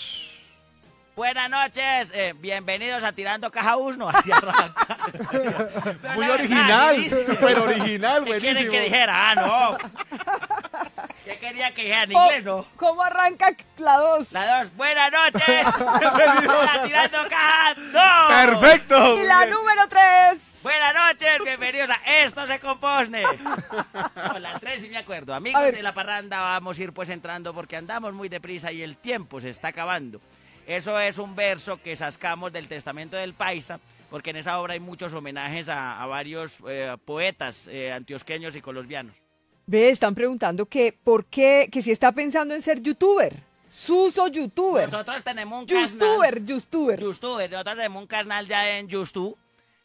Buenas noches, bienvenidos a Tirando Caja 1. Así arranca. Pero Muy la verdad, original, así dice. súper original, ¿Qué quieren buenísimo. que dijera? Ah, no. ¿Qué quería que dijera en inglés, no? ¿Cómo arranca la 2? La 2, buenas noches. a Tirando Caja 2. ¡Perfecto! Y la número 3. Buenas noches, bienvenidos a Esto se compone. No, la 3 sí me acuerdo. A Amigos ver. de la parranda, vamos a ir pues entrando porque andamos muy deprisa y el tiempo se está acabando. Eso es un verso que sacamos del Testamento del Paisa, porque en esa obra hay muchos homenajes a varios poetas antioqueños y colombianos. Ve, están preguntando que por qué, que si está pensando en ser youtuber. Suso youtuber. Nosotros tenemos un canal. Youtuber. Nosotros tenemos un canal ya en YouTube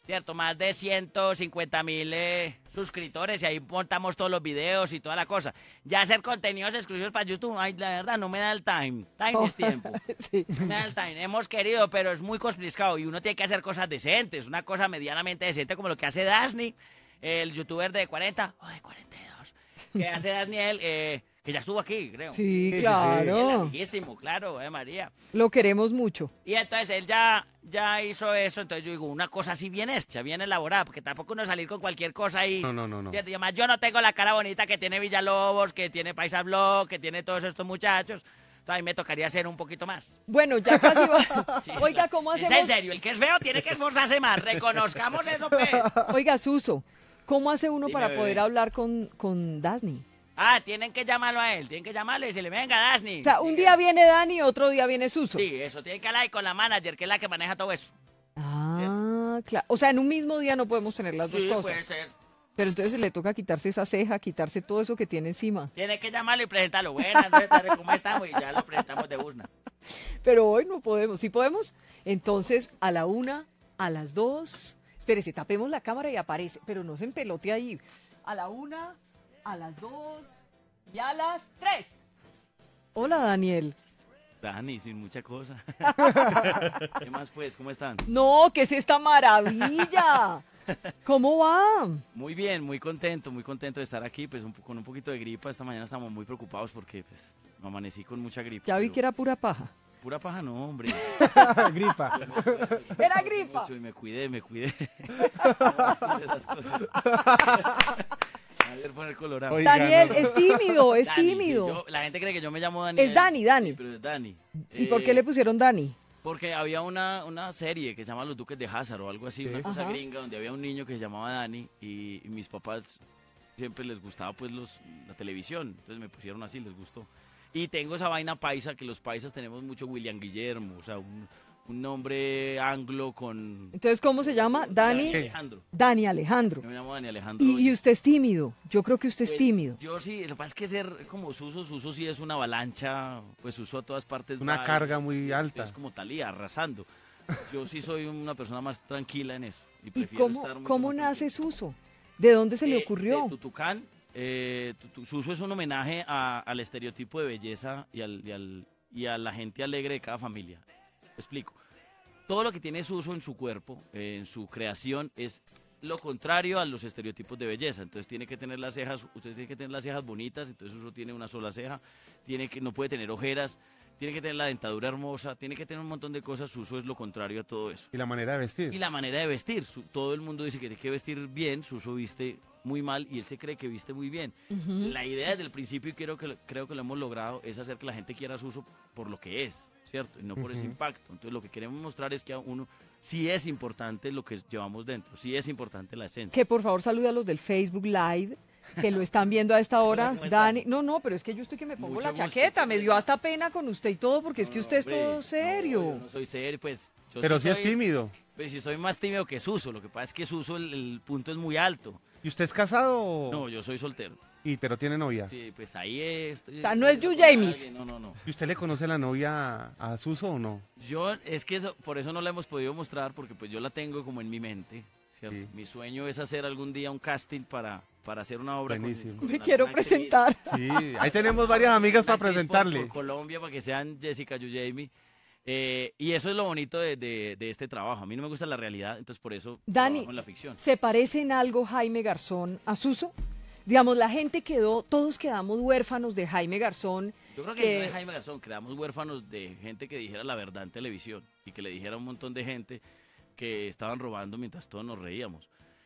¿cierto? Más de 150.000 suscriptores y ahí montamos todos los videos y toda la cosa. Ya hacer contenidos exclusivos para YouTube, ay, la verdad, no me da el time. Time es tiempo. Sí. No me da el time. Hemos querido, pero es muy complicado y uno tiene que hacer cosas decentes, una cosa medianamente decente como lo que hace Dasni, el youtuber de 40, o de 42, que hace Dasniel, que ya estuvo aquí, creo. Sí, sí, sí. claro. Amiguísimo, claro, María. Lo queremos mucho. Y entonces él ya hizo eso, entonces yo digo, una cosa así bien hecha, bien elaborada, porque tampoco uno salir con cualquier cosa ahí. No. Y además yo no tengo la cara bonita que tiene Villalobos, que tiene Paisa Blog, que tiene todos estos muchachos. Entonces a mí me tocaría hacer un poquito más. Bueno, ya casi va. Sí, Oiga, claro. ¿cómo Es hacemos? en serio, el que es feo tiene que esforzarse más, reconozcamos eso, pues. Oiga, Suso, ¿cómo hace uno Dime, para bebé. poder hablar con Dasni? Tienen que llamarlo a él, tienen que llamarlo y decirle, venga, Dasni. O sea, un día viene Dani, otro día viene Suso. Sí, eso, tienen que hablar ahí con la manager, que es la que maneja todo eso. Ah, claro. O sea, en un mismo día no podemos tener las dos Sí, cosas. puede ser. Pero entonces le toca quitarse esa ceja, quitarse todo eso que tiene encima. Tiene que llamarlo y presentarlo. Buenas, buenas tardes, ¿cómo estamos? Y ya lo presentamos de Busna. Pero hoy no podemos. ¿Sí podemos? Entonces, a la 1, a las 2. Espérese, tapemos la cámara y aparece. Pero no se empelote ahí. A la 1, a las 2 y a las 3. Hola, Daniel. Dani, sin mucha cosa. ¿Qué más pues? ¿Cómo están? No, ¿qué es esta maravilla? ¿Cómo va? Muy bien, muy contento de estar aquí, pues con un poquito de gripa. Esta mañana estamos muy preocupados porque pues, me amanecí con mucha gripa. Ya vi pero que era pura paja. Pura paja no, hombre. Gripa. Era gripa. Mucho y me cuidé. No, sí, esas cosas. A ver, poner colorado. Oiga, Daniel, no. es tímido, es Dani, sí, tímido. la gente cree que yo me llamo Dani. Es Dani, Dani. Sí, pero es Dani. ¿Y por qué le pusieron Dani? Porque había una serie que se llama Los Duques de Hazard o algo así, Sí. una cosa Ajá. gringa, donde había un niño que se llamaba Dani y mis papás siempre les gustaba pues la televisión, entonces me pusieron así, les gustó. Y tengo esa vaina paisa, que los paisas tenemos mucho William Guillermo, o sea, un nombre anglo con... Entonces, ¿cómo se llama? Dani. Alejandro. Dani Alejandro. Yo me llamo Dani Alejandro. Y usted es tímido. Yo creo que usted es Pues, tímido. Yo sí, lo que pasa es que ser como Suso sí es una avalancha, pues Suso a todas partes. Una va y carga muy es alta. como Talía, arrasando. Yo sí soy una persona más tranquila en eso. Y, ¿Y prefiero estar cómo, mucho cómo más nace tranquilo. Suso? ¿De dónde se le De ocurrió? Tutucán. Suso es un homenaje al estereotipo de belleza y a la gente alegre de cada familia. Explico. Todo lo que tiene Suso en su cuerpo, en su creación, es lo contrario a los estereotipos de belleza. Entonces tiene que tener las cejas, usted tiene que tener las cejas bonitas, entonces Suso tiene una sola ceja, no puede tener ojeras, tiene que tener la dentadura hermosa, tiene que tener un montón de cosas. Suso es lo contrario a todo eso. Y la manera de vestir. Y la manera de vestir. Todo el mundo dice que tiene que vestir bien, Suso viste muy mal y él se cree que viste muy bien. Ujú. La idea desde el principio, y creo que lo hemos logrado, es hacer que la gente quiera a Suso por lo que es, ¿cierto? Y no por ese Ujú. impacto. Entonces lo que queremos mostrar es que a uno sí es importante lo que llevamos dentro, sí es importante la esencia. Que por favor salude a los del Facebook Live, que lo están viendo a esta hora. Hola, ¿cómo están? Dani, no, pero es que yo estoy que me pongo Mucho la gusto. chaqueta, me dio hasta pena con usted y todo, porque es que No, usted es hombre, todo no, serio. yo no soy serio, pues. Yo Pero sí es soy- tímido. Pues sí soy más tímido que Suso, lo que pasa es que Suso el punto es muy alto. ¿Y usted es casado o...? No, yo soy soltero. Pero tiene novia. Sí, pues ahí es. O sea, no es Yu James. No. ¿Y usted le conoce la novia a Suso o no? Yo, es que por eso no la hemos podido mostrar, porque pues yo la tengo como en mi mente, ¿cierto? Sí. Mi sueño es hacer algún día un casting para hacer una obra con- Buenísimo. con Me alguna quiero actriz, presentar. Sí, ahí tenemos varias amigas una para actriz presentarle. por Colombia, para que sean Jessica Yu Jamie. Y eso es lo bonito de este trabajo. A mí no me gusta la realidad, entonces por eso Dani, trabajo en la ficción. ¿se parece en algo Jaime Garzón a Suso? Digamos, la gente todos quedamos huérfanos de Jaime Garzón. Yo creo que que- no es Jaime Garzón, creamos huérfanos de gente que dijera la verdad en televisión y que le dijera a un montón de gente que estaban robando mientras todos nos reíamos.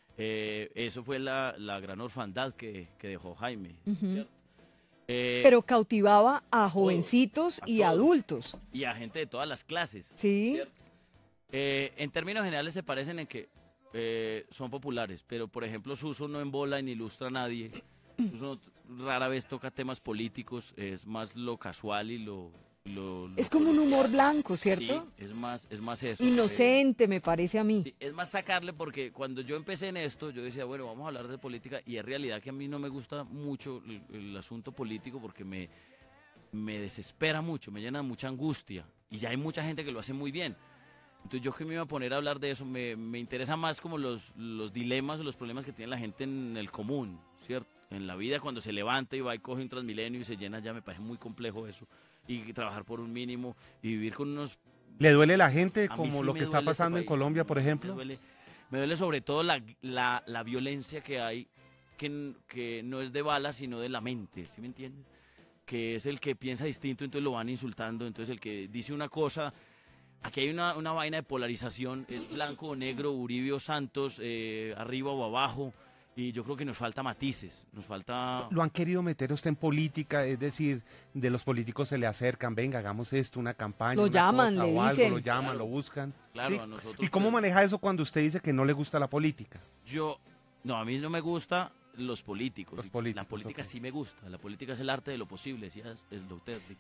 Eso fue la gran orfandad que dejó Jaime, Ujú. ¿cierto? Eh, Pero cautivaba a jovencitos a y todos. adultos. y a gente de todas las clases. Sí. ¿cierto? En términos generales se parecen en que son populares, pero por ejemplo Suso no embola ni ilustra a nadie. Suso rara vez toca temas políticos, es más lo casual y lo Es como un humor blanco, Sí, ¿cierto? es más eso. Inocente, me parece a mí. Sí, es más sacarle porque cuando yo empecé en esto, yo decía, bueno, vamos a hablar de política y es realidad que a mí no me gusta mucho el asunto político porque me desespera mucho, me llena de mucha angustia y ya hay mucha gente que lo hace muy bien. Entonces yo que me iba a poner a hablar de eso, me interesa más como los dilemas o los problemas que tiene la gente en el común, ¿cierto? En la vida cuando se levanta y va y coge un Transmilenio y se llena ya, me parece muy complejo eso. Y trabajar por un mínimo y vivir con unos... ¿Le duele la gente A mí como sí lo me que está duele este pasando en país. Colombia, por ejemplo? Me duele sobre todo la violencia que hay, que no es de balas, sino de la mente, ¿sí me entiendes? Que es el que piensa distinto, entonces lo van insultando, entonces el que dice una cosa... Aquí hay una vaina de polarización, es blanco o negro, Uribe o Santos, arriba o abajo, y yo creo que nos falta matices, nos falta... Lo han querido meter usted en política, es decir, de los políticos se le acercan, venga, hagamos esto, una campaña, Lo una llaman, cosa le o algo, dicen. lo llaman, Claro. lo buscan. Claro, Sí. a nosotros... ¿Y cómo pues, maneja eso cuando usted dice que no le gusta la política? No, a mí no me gusta los políticos. Los políticos, La política ok. sí me gusta, la política es el arte de lo posible, decía Sloterdijk.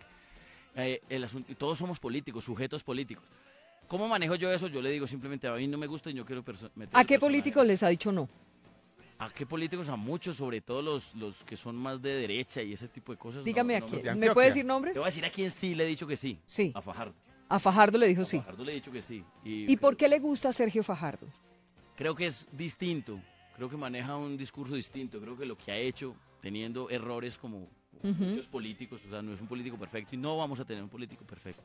Y todos somos políticos, sujetos políticos. ¿Cómo manejo yo eso? Yo le digo simplemente, a mí no me gusta y yo quiero meter ¿A el qué personaje. políticos les ha dicho no? ¿A qué políticos? A muchos, sobre todo los que son más de derecha y ese tipo de cosas. Dígame no, a no quién. de ¿Me Antioquia. puede decir nombres? Te voy a decir a quién sí le he dicho que sí. Sí. A Fajardo. A Fajardo le dijo A sí. Fajardo le he dicho que sí. ¿Y por qué le gusta a Sergio Fajardo? Creo que es distinto. Creo que maneja un discurso distinto. Creo que lo que ha hecho, teniendo errores como muchos políticos, o sea, no es un político perfecto y no vamos a tener un político perfecto.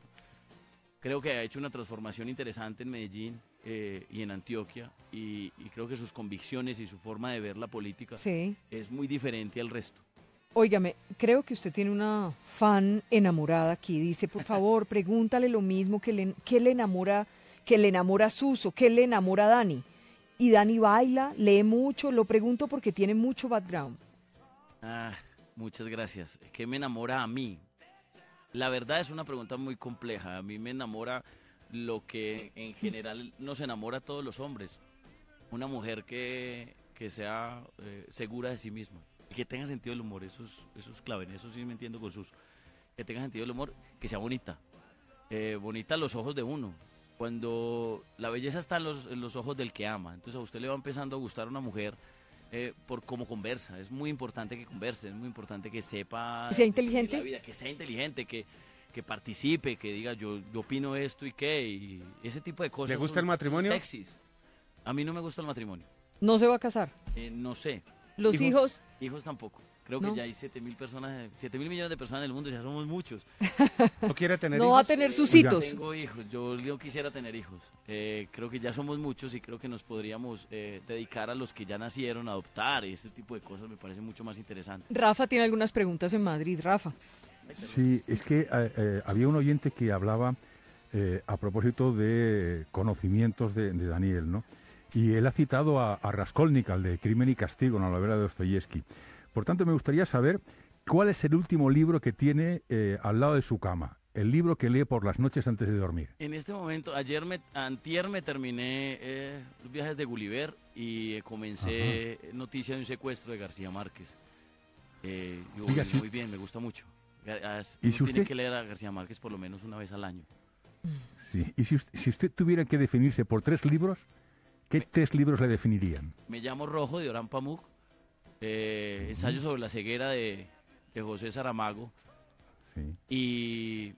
Creo que ha hecho una transformación interesante en Medellín y en Antioquia y creo que sus convicciones y su forma de ver la política Sí. es muy diferente al resto. Óigame, creo que usted tiene una fan enamorada aquí. Dice, por favor, pregúntale lo mismo que le enamora a Suso, qué le enamora a Dani. Y Dani baila, lee mucho, lo pregunto porque tiene mucho background. Ah, muchas gracias. ¿Qué me enamora a mí? La verdad es una pregunta muy compleja. A mí me enamora lo que en general nos enamora a todos los hombres. Una mujer que sea segura de sí misma y que tenga sentido del humor. Eso es clave. En eso sí me entiendo con sus. Que tenga sentido del humor, que sea bonita. Bonita a los ojos de uno. Cuando la belleza está en los ojos del que ama. Entonces a usted le va empezando a gustar una mujer por cómo conversa. Es muy importante que converse, es muy importante que sepa... ¿Que sea de inteligente? la vida, que sea inteligente, que participe, que diga yo opino esto y qué, y ese tipo de cosas. ¿Le gusta son el matrimonio? Sexys. A mí no me gusta el matrimonio. No se va a casar. No sé. Los ¿Hijos? hijos, Hijos tampoco. Creo ¿No? que ya hay 7.000 personas, 7.000 millones de personas en el mundo, ya somos muchos. ¿No quiere tener no hijos? va a tener sus Oiga. hitos. Tengo hijos, yo no quisiera tener hijos. Creo que ya somos muchos y creo que nos podríamos dedicar a los que ya nacieron, a adoptar y este tipo de cosas me parece mucho más interesante. Rafa tiene algunas preguntas en Madrid. Rafa. Sí, es que había un oyente que hablaba a propósito de conocimientos de Daniel, ¿no? Y él ha citado a Raskolnikov, al de Crimen y Castigo, en la novela de Dostoyevsky. Por tanto, me gustaría saber cuál es el último libro que tiene al lado de su cama, el libro que lee por las noches antes de dormir. En este momento, antier me terminé Los viajes de Gulliver y comencé Noticia de un secuestro de García Márquez. Oiga, sí. Muy bien, me gusta mucho. ¿Y Uno si tiene usted- que leer a García Márquez por lo menos una vez al año. Sí. Y si usted tuviera que definirse por 3 libros, ¿qué 3 libros le definirían? Me llamo Rojo de Orhan Pamuk, Ensayo sobre la ceguera de José Saramago Sí. y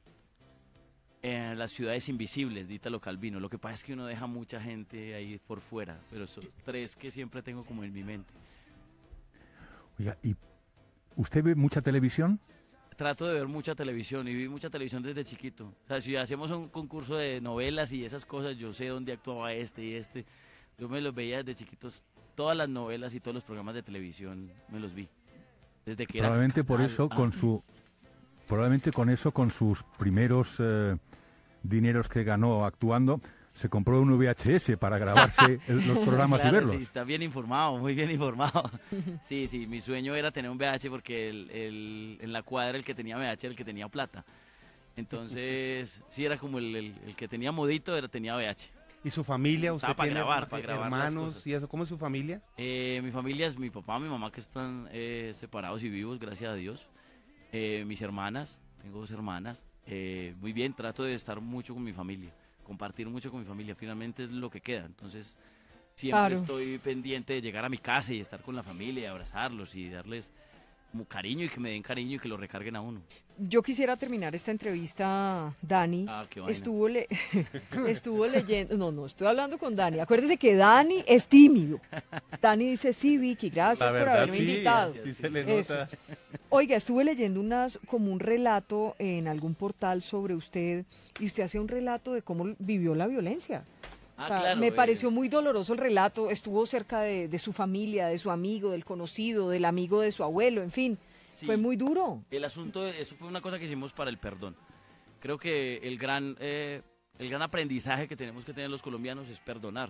Las ciudades invisibles de Italo Calvino. Lo que pasa es que uno deja mucha gente ahí por fuera, pero son 3 que siempre tengo como en mi mente. Oiga, ¿y usted ve mucha televisión? Trato de ver mucha televisión y vi mucha televisión desde chiquito. O sea, si hacemos un concurso de novelas y esas cosas, yo sé dónde actuaba este y este. Yo me los veía desde chiquitos. Todas las novelas y todos los programas de televisión me los vi. Desde que Probablemente era por Canal eso, A. probablemente con eso, con sus primeros dineros que ganó actuando, se compró un VHS para grabarse los programas Claro, y verlos. Sí, está bien informado, muy bien informado. Sí, mi sueño era tener un VH porque en la cuadra el que tenía VH era el que tenía plata. Entonces, sí, era como el que tenía modito, tenía VH. ¿Y su familia? ¿Usted Estaba para tiene grabar, para grabar las hermanos cosas. y eso? ¿Cómo es su familia? Mi familia es mi papá, mi mamá que están separados y vivos, gracias a Dios. Mis hermanas, tengo 2 hermanas. Muy bien, trato de estar mucho con mi familia, compartir mucho con mi familia. Finalmente es lo que queda. Entonces, siempre Claro. estoy pendiente de llegar a mi casa y estar con la familia y abrazarlos y darles como cariño y que me den cariño y que lo recarguen a uno. Yo quisiera terminar esta entrevista, Dani. Ah, qué vaina. Estuvo leyendo. No, estoy hablando con Dani. Acuérdese que Dani es tímido. Dani dice, sí, Vicky, gracias por haberme invitado. Sí se le Eso. nota. Oiga, estuve leyendo como un relato en algún portal sobre usted y usted hacía un relato de cómo vivió la violencia. O sea, Claro. me pareció muy doloroso el relato. Estuvo cerca de su familia, de su amigo, del conocido, del amigo de su abuelo, en fin. Sí. Fue muy duro. El asunto, eso fue una cosa que hicimos para el perdón. Creo que el gran aprendizaje que tenemos que tener los colombianos es perdonar.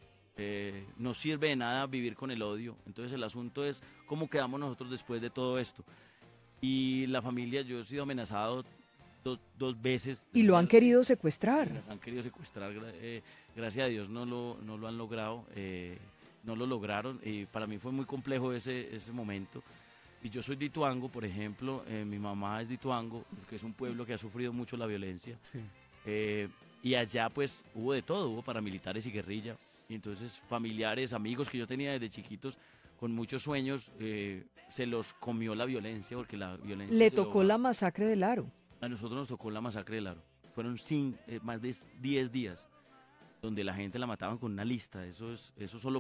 No sirve de nada vivir con el odio. Entonces el asunto es cómo quedamos nosotros después de todo esto. Y la familia, yo he sido amenazado dos veces. Y lo han querido secuestrar. Nos han querido secuestrar. Gracias a Dios no lo han logrado. No lo lograron. Y para mí fue muy complejo ese momento. Y yo soy de Ituango, por ejemplo, mi mamá es de Ituango, que es un pueblo que ha sufrido mucho la violencia. Sí. Y allá pues hubo de todo, hubo paramilitares y guerrilla. Y entonces familiares, amigos que yo tenía desde chiquitos, con muchos sueños, se los comió la violencia, porque la violencia... Le se lo tocó va- la masacre del Aro. A nosotros nos tocó la masacre del Aro. Fueron más de 10 días donde la gente la mataban con una lista. Eso solo...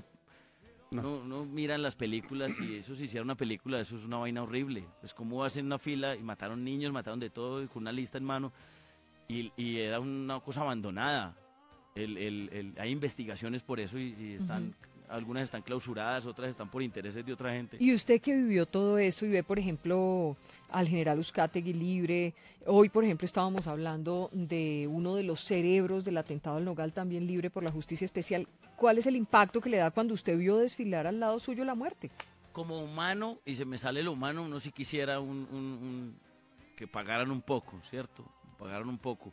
No miran las películas y eso si hiciera una película, eso es una vaina horrible. Pues cómo hacen una fila y mataron niños, mataron de todo y con una lista en mano y era una cosa abandonada. Hay investigaciones por eso y están, algunas están clausuradas, otras están por intereses de otra gente. Y usted que vivió todo eso y ve, por ejemplo, al general Uzcategui libre, hoy, por ejemplo, estábamos hablando de uno de los cerebros del atentado al Nogal, también libre por la justicia especial. ¿Cuál es el impacto que le da cuando usted vio desfilar al lado suyo la muerte? Como humano, y se me sale lo humano, uno sí quisiera que pagaran un poco, ¿cierto? Pagaran un poco.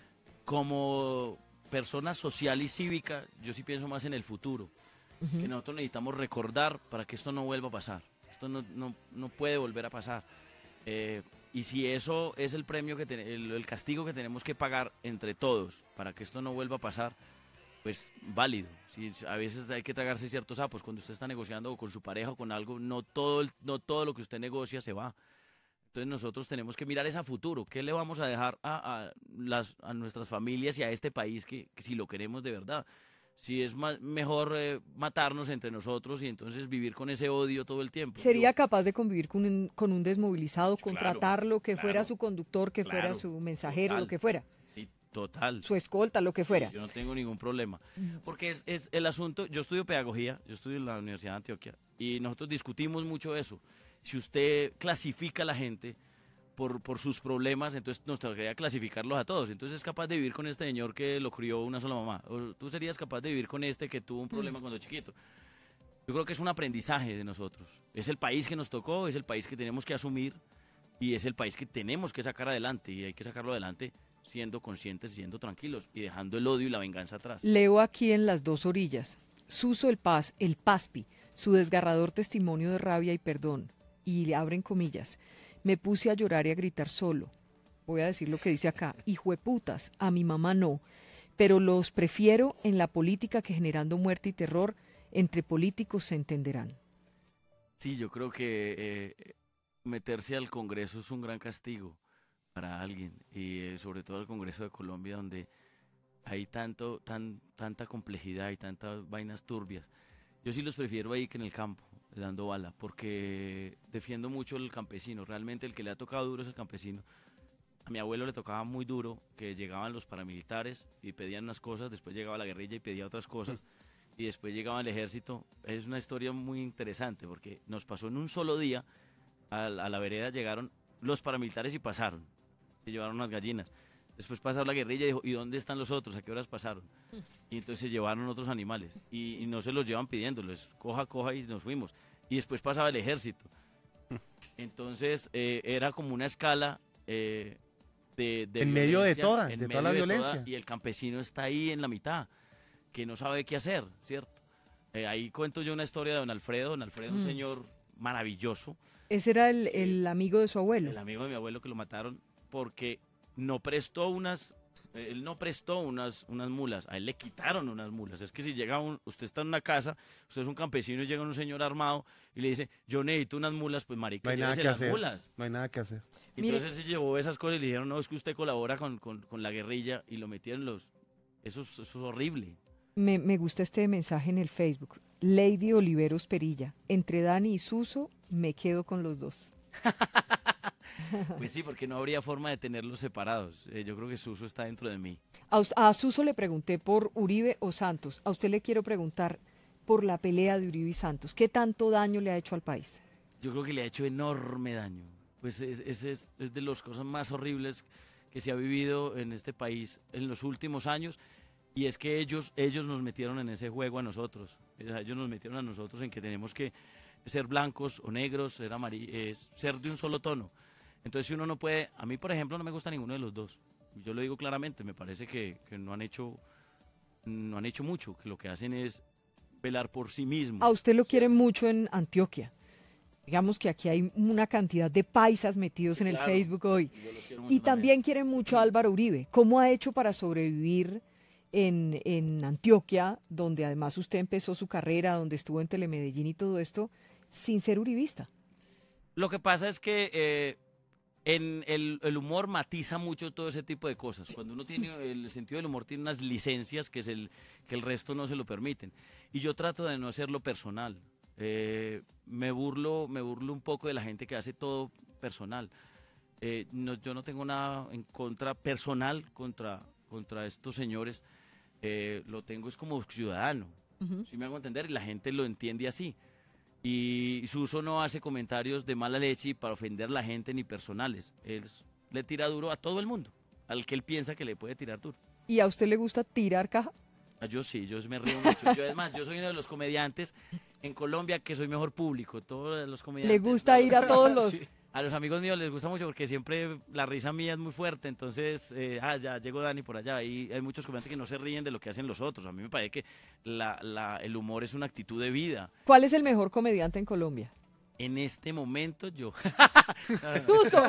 Como persona social y cívica, yo sí pienso más en el futuro. Que nosotros necesitamos recordar para que esto no vuelva a pasar. Esto no puede volver a pasar. Y si eso es el premio, el castigo que tenemos que pagar entre todos para que esto no vuelva a pasar, pues válido. Si a veces hay que tragarse ciertos sapos cuando usted está negociando o con su pareja o con algo, no todo lo que usted negocia se va. Entonces nosotros tenemos que mirar ese futuro. ¿Qué le vamos a dejar a nuestras familias y a este país que si lo queremos de verdad? Si es mejor matarnos entre nosotros y entonces vivir con ese odio todo el tiempo. ¿Sería capaz de convivir con un desmovilizado, contratarlo, que fuera claro, su conductor, que fuera claro, su mensajero, total. lo que fuera? Sí, total. Su escolta, lo que fuera. Yo no tengo ningún problema. Porque es el asunto, yo estudio pedagogía, yo estudio en la Universidad de Antioquia y nosotros discutimos mucho eso. Si usted clasifica a la gente por sus problemas, entonces nos tocaría clasificarlos a todos. Entonces es capaz de vivir con este señor que lo crió una sola mamá. O tú serías capaz de vivir con este que tuvo un problema cuando chiquito. Yo creo que es un aprendizaje de nosotros. Es el país que nos tocó, es el país que tenemos que asumir y es el país que tenemos que sacar adelante. Y hay que sacarlo adelante siendo conscientes, siendo tranquilos y dejando el odio y la venganza atrás. Leo aquí en las dos orillas. Suso el Paspi, su desgarrador testimonio de rabia y perdón. Y le abren comillas. Me puse a llorar y a gritar solo. Voy a decir lo que dice acá. Hijueputas, a mi mamá no. Pero los prefiero en la política que generando muerte y terror. Entre políticos se entenderán. Sí, yo creo que meterse al Congreso es un gran castigo para alguien. Y sobre todo al Congreso de Colombia, donde hay tanta complejidad y tantas vainas turbias. Yo sí los prefiero ahí que en el campo, dando bala, porque defiendo mucho el campesino. Realmente el que le ha tocado duro es el campesino. A mi abuelo le tocaba muy duro que llegaban los paramilitares y pedían unas cosas, después llegaba la guerrilla y pedía otras cosas, y después llegaba el ejército. Es una historia muy interesante, porque nos pasó en un solo día, a la vereda llegaron los paramilitares y pasaron, y llevaron unas gallinas. Después pasó la guerrilla y dijo, ¿y dónde están los otros? ¿A qué horas pasaron? Y entonces llevaron otros animales y no se los llevan pidiéndoles, coja y nos fuimos. Y después pasaba el ejército. Entonces era como una escala de en medio de toda la violencia. Y el campesino está ahí en la mitad, que no sabe qué hacer, ¿cierto? Ahí cuento yo una historia de don Alfredo. Don Alfredo, un señor maravilloso. Ese era el amigo de su abuelo. El amigo de mi abuelo que lo mataron porque no prestó unas Él no prestó unas mulas, a él le quitaron unas mulas. Es que si llega usted está en una casa, usted es un campesino y llega un señor armado y le dice, yo necesito unas mulas, pues marica, No hay nada llévese que las hacer. mulas. No hay nada que hacer. Entonces él se llevó esas cosas y le dijeron, no, es que usted colabora con la guerrilla y lo metieron eso es horrible. Me gusta este mensaje en el Facebook. Lady Oliveros Perilla. Entre Dani y Suso, me quedo con los dos. Pues sí, porque no habría forma de tenerlos separados. Yo creo que Suso está dentro de mí. A Suso le pregunté por Uribe o Santos. A usted le quiero preguntar por la pelea de Uribe y Santos. ¿Qué tanto daño le ha hecho al país? Yo creo que le ha hecho enorme daño. Pues es de las cosas más horribles que se ha vivido en este país en los últimos años. Y es que ellos nos metieron en ese juego a nosotros. O sea, ellos nos metieron a nosotros en que tenemos que ser blancos o negros, ser de un solo tono. Entonces si uno no puede, a mí por ejemplo no me gusta ninguno de los dos. Yo lo digo claramente, me parece que no han hecho mucho, que lo que hacen es velar por sí mismos. A usted lo quieren mucho en Antioquia. Digamos que aquí hay una cantidad de paisas metidos Sí, en el claro. Facebook hoy. Yo los quiero mucho Y también quieren mucho a Álvaro Uribe. ¿Cómo ha hecho para sobrevivir en Antioquia, donde además usted empezó su carrera, donde estuvo en Telemedellín y todo esto, sin ser uribista? Lo que pasa es que en el humor matiza mucho todo ese tipo de cosas. Cuando uno tiene el sentido del humor, tiene unas licencias que el resto no se lo permiten. Y yo trato de no hacerlo personal. Me burlo un poco de la gente que hace todo personal. Yo no tengo nada en contra personal contra estos señores. Lo tengo es como ciudadano. ¿Sí me hago entender? Y la gente lo entiende así. Y Suso no hace comentarios de mala leche para ofender a la gente ni personales. Él le tira duro a todo el mundo, al que él piensa que le puede tirar duro. ¿Y a usted le gusta tirar caja? Yo sí, yo me río mucho. Además, yo soy uno de los comediantes en Colombia que soy mejor público. Todos los comediantes. ¿Le gusta ir a todos los...? Sí. A los amigos míos les gusta mucho porque siempre la risa mía es muy fuerte, entonces, ya llegó Dani por allá, y hay muchos comediantes que no se ríen de lo que hacen los otros. A mí me parece que el humor es una actitud de vida. ¿Cuál es el mejor comediante en Colombia? En este momento yo... ¡Suso!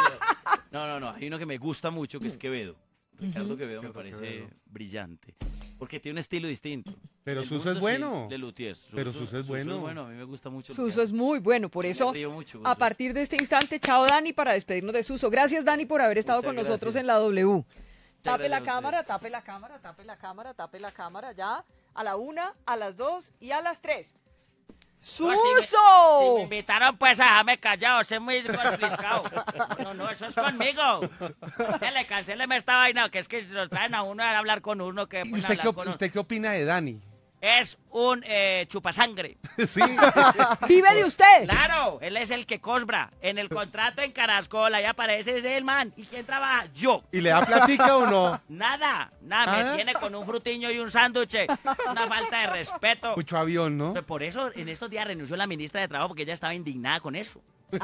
No, hay uno que me gusta mucho que es Quevedo. Ricardo Quevedo me parece brillante, porque tiene un estilo distinto. Pero El Suso mundo, es bueno. sí, de Luthiers. Pero Suso es bueno. A mí me gusta mucho. Suso es muy bueno, por eso, Me río mucho, a partir de este instante, chao Dani, para despedirnos de Suso. Gracias Dani por haber estado Muchas con nosotros gracias. en la W. Tape gracias la a usted. cámara, tape la cámara, tape la cámara, tape la cámara, ya. A la 1, a las 2 y a las 3. No, ¡Suso! si me invitaron, pues a dejarme callado, soy muy complicado. No, eso es conmigo. Cancéleme esta vaina, que es que si nos traen a uno a hablar con uno, que ¿Y pues, usted hablar con uno. usted qué opina de Dani? Es un chupasangre. Sí. ¡Vive de usted! Claro, él es el que cobra. En el contrato en Carascola, ahí aparece ese el man. ¿Y quién trabaja? Yo. ¿Y le da platica o no? Nada, me ¿Nada? tiene con un frutiño y un sándwich. Una falta de respeto. Mucho avión, ¿no? Por eso, en estos días renunció la ministra de Trabajo porque ella estaba indignada con eso.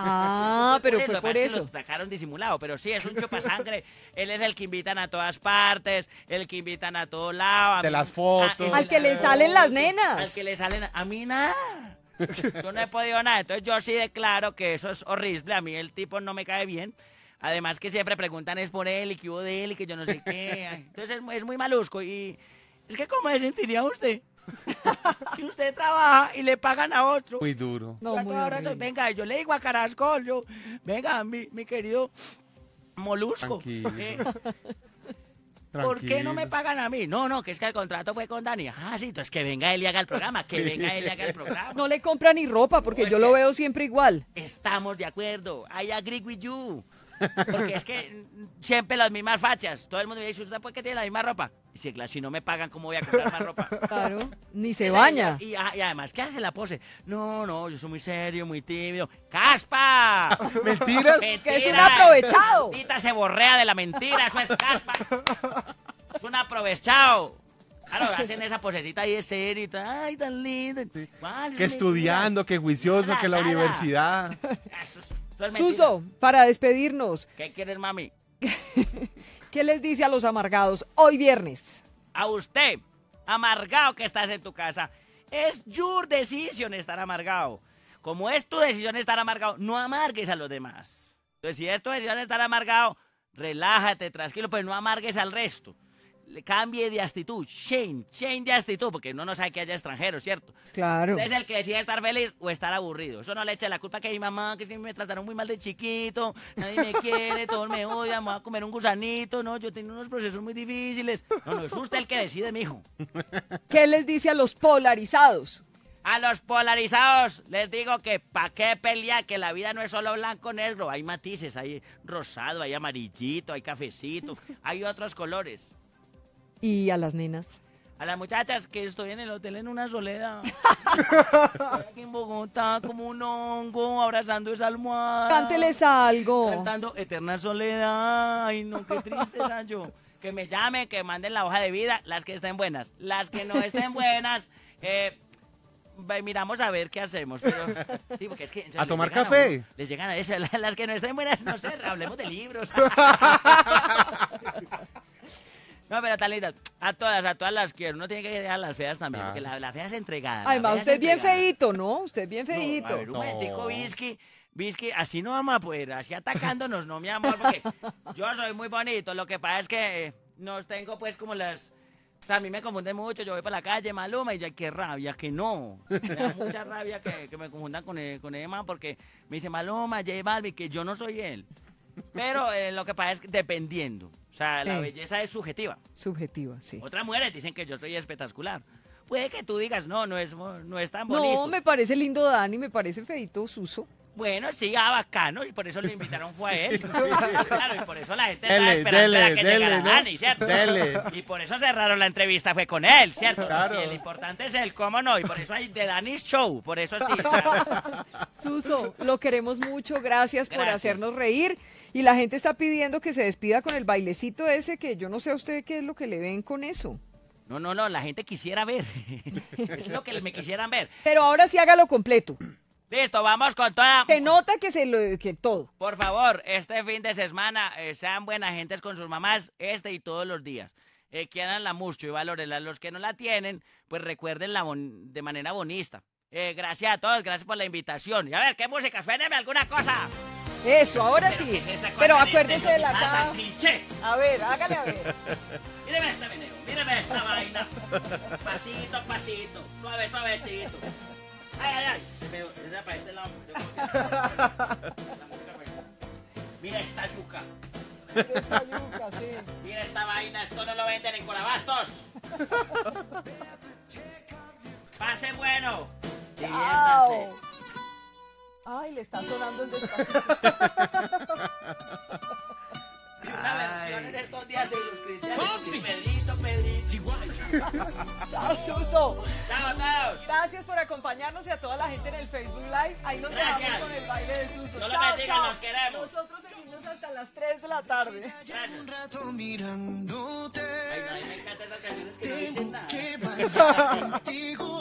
Ah, pero Lo fue que por pasa es que eso. lo sacaron disimulado, pero sí, es un chupasangre. Él es el que invitan a todas partes, el que invitan a todos lados. De las fotos. Al que le salen las nenas. Al que le salen, a mí nada. Yo no he podido nada, entonces yo sí declaro que eso es horrible, a mí el tipo no me cae bien. Además que siempre preguntan es por él y qué hubo de él y que yo no sé qué. Entonces es muy malusco y es que ¿cómo se sentiría usted? Si usted trabaja y le pagan a otro. Muy duro. No, Ya muy toda hora horrible. venga, yo le digo a Carascol, venga, mi querido Molusco, Tranquilo. ¿por qué no me Tranquilo. pagan a mí? No, que es que el contrato fue con Dani. Ah, sí, entonces que venga él y haga el programa, que venga él y haga el programa. No le compra ni ropa porque No, yo es lo que- veo siempre igual. Estamos de acuerdo, I agree with you. Porque es que siempre las mismas fachas. Todo el mundo me dice, ¿usted por qué tiene la misma ropa? Y si, claro, si no me pagan, ¿cómo voy a comprar más ropa? Claro, ni se Esa baña. ella, y además, ¿qué hace la pose? No, yo soy muy serio, muy tímido. ¡Caspa! ¿Mentiras? Que es un aprovechado. Tita se borrea de la mentira, eso es caspa. Es un aprovechado. Claro, hacen esa posecita ahí de serio y tal. Ay, tan lindo. ¿Cuál es Que mentira? estudiando, que juicioso, que la Nada. universidad. Eso es mentira. Suso, para despedirnos, ¿Qué quieres, mami? ¿qué les dice a los amargados hoy viernes? A usted, amargado que estás en tu casa, es your decision estar amargado. Como es tu decisión estar amargado, no amargues a los demás. Entonces, si es tu decisión estar amargado, relájate, tranquilo, pues no amargues al resto. Cambie de actitud, change de actitud, porque uno no sabe que haya extranjeros, ¿cierto? Claro. Usted es el que decide estar feliz o estar aburrido. Eso no le eche la culpa que a mi mamá, que es que me trataron muy mal de chiquito, nadie me quiere, todos me odian, me voy a comer un gusanito, no, yo tengo unos procesos muy difíciles. No, es usted el que decide, mijo. ¿Qué les dice a los polarizados? A los polarizados les digo que pa' qué pelear, que la vida no es solo blanco-negro, hay matices, hay rosado, hay amarillito, hay cafecito, hay otros colores. ¿Y a las nenas? A las muchachas que estoy en el hotel en una soledad. Estoy aquí en Bogotá como un hongo abrazando esa almohada. Cánteles algo. Cantando Eterna Soledad. Ay, no, qué triste, Sancho. Que me llamen, que manden la hoja de vida, las que estén buenas. Las que no estén buenas, miramos a ver qué hacemos. Pero, sí, porque es que, ¿A tomar les llegan café? uno, les llegan a eso. Las que no estén buenas, no sé, hablemos de libros. No, pero tan lindas. A todas las quiero. Uno tiene que llegar a las feas también, porque la fea es entregada. Además, usted es bien feíto, ¿no? Usted es bien No, feíto. a ver, un momentico, Visky, así no vamos a poder, así atacándonos, no, mi amor, porque yo soy muy bonito. Lo que pasa es que no tengo, pues, como las... O sea, a mí me confunden mucho, yo voy por la calle, Maluma, y ya, qué rabia, que no. Me da mucha rabia que me confundan con el man, porque me dice Maluma, J Balvin, que yo no soy él. Pero lo que pasa es que dependiendo. O sea, la belleza es subjetiva. Subjetiva, sí. Otras mujeres dicen que yo soy espectacular. Puede que tú digas, no es tan bonito. No, me parece lindo Dani, me parece feíto Suso. Bueno, sí, bacano, y por eso lo invitaron fue a él. Claro, y por eso la gente estaba esperando a que llegara Dani, ¿cierto? Y por eso cerraron la entrevista, fue con él, ¿cierto? Claro. Sí, el importante es él, ¿cómo no? Y por eso hay The Dani's Show, por eso sí. O sea, Suso, lo queremos mucho, gracias por Gracias. hacernos reír. Y la gente está pidiendo que se despida con el bailecito ese, que yo no sé a usted qué es lo que le ven con eso. no, la gente quisiera ver. Es lo que me quisieran ver. Pero ahora sí hágalo completo. Listo, vamos con toda... Se nota que todo. Por favor, este fin de semana sean buenas gentes con sus mamás, y todos los días. Quiéranla mucho y valórenla. Los que no la tienen, pues recuérdenla de manera bonista. Gracias a todos, gracias por la invitación. Y a ver, ¿qué música? Suéneme alguna cosa. Eso, ahora Pero, sí. ¿qué es esa Pero cosa acuérdese de la nada, caja. cliché? A ver, hágale a ver. Míreme este video, míreme esta vaina. Pasito, pasito, suavecito. Ay. Esa para este lado. Mira esta yuca. Esta yuca, sí. Mira esta vaina, esto no lo venden en Colabastos. Pase bueno. Chao. Diviértanse. Ay, le está sonando el Despacito. Una versión en estos días de los cristianos. Pedrito. Chao, Suso. Chao a todos. Gracias por acompañarnos y a toda la gente en el Facebook Live. Ahí nos Gracias. dejamos con el baile de Suso. No lo Chao, bendiga, chao. los queremos. Nosotros seguimos hasta las 3 de la tarde. Gracias. Un rato mirándote. Ay, no, a mí me encantan esas canciones que no dicen nada. Que bailar contigo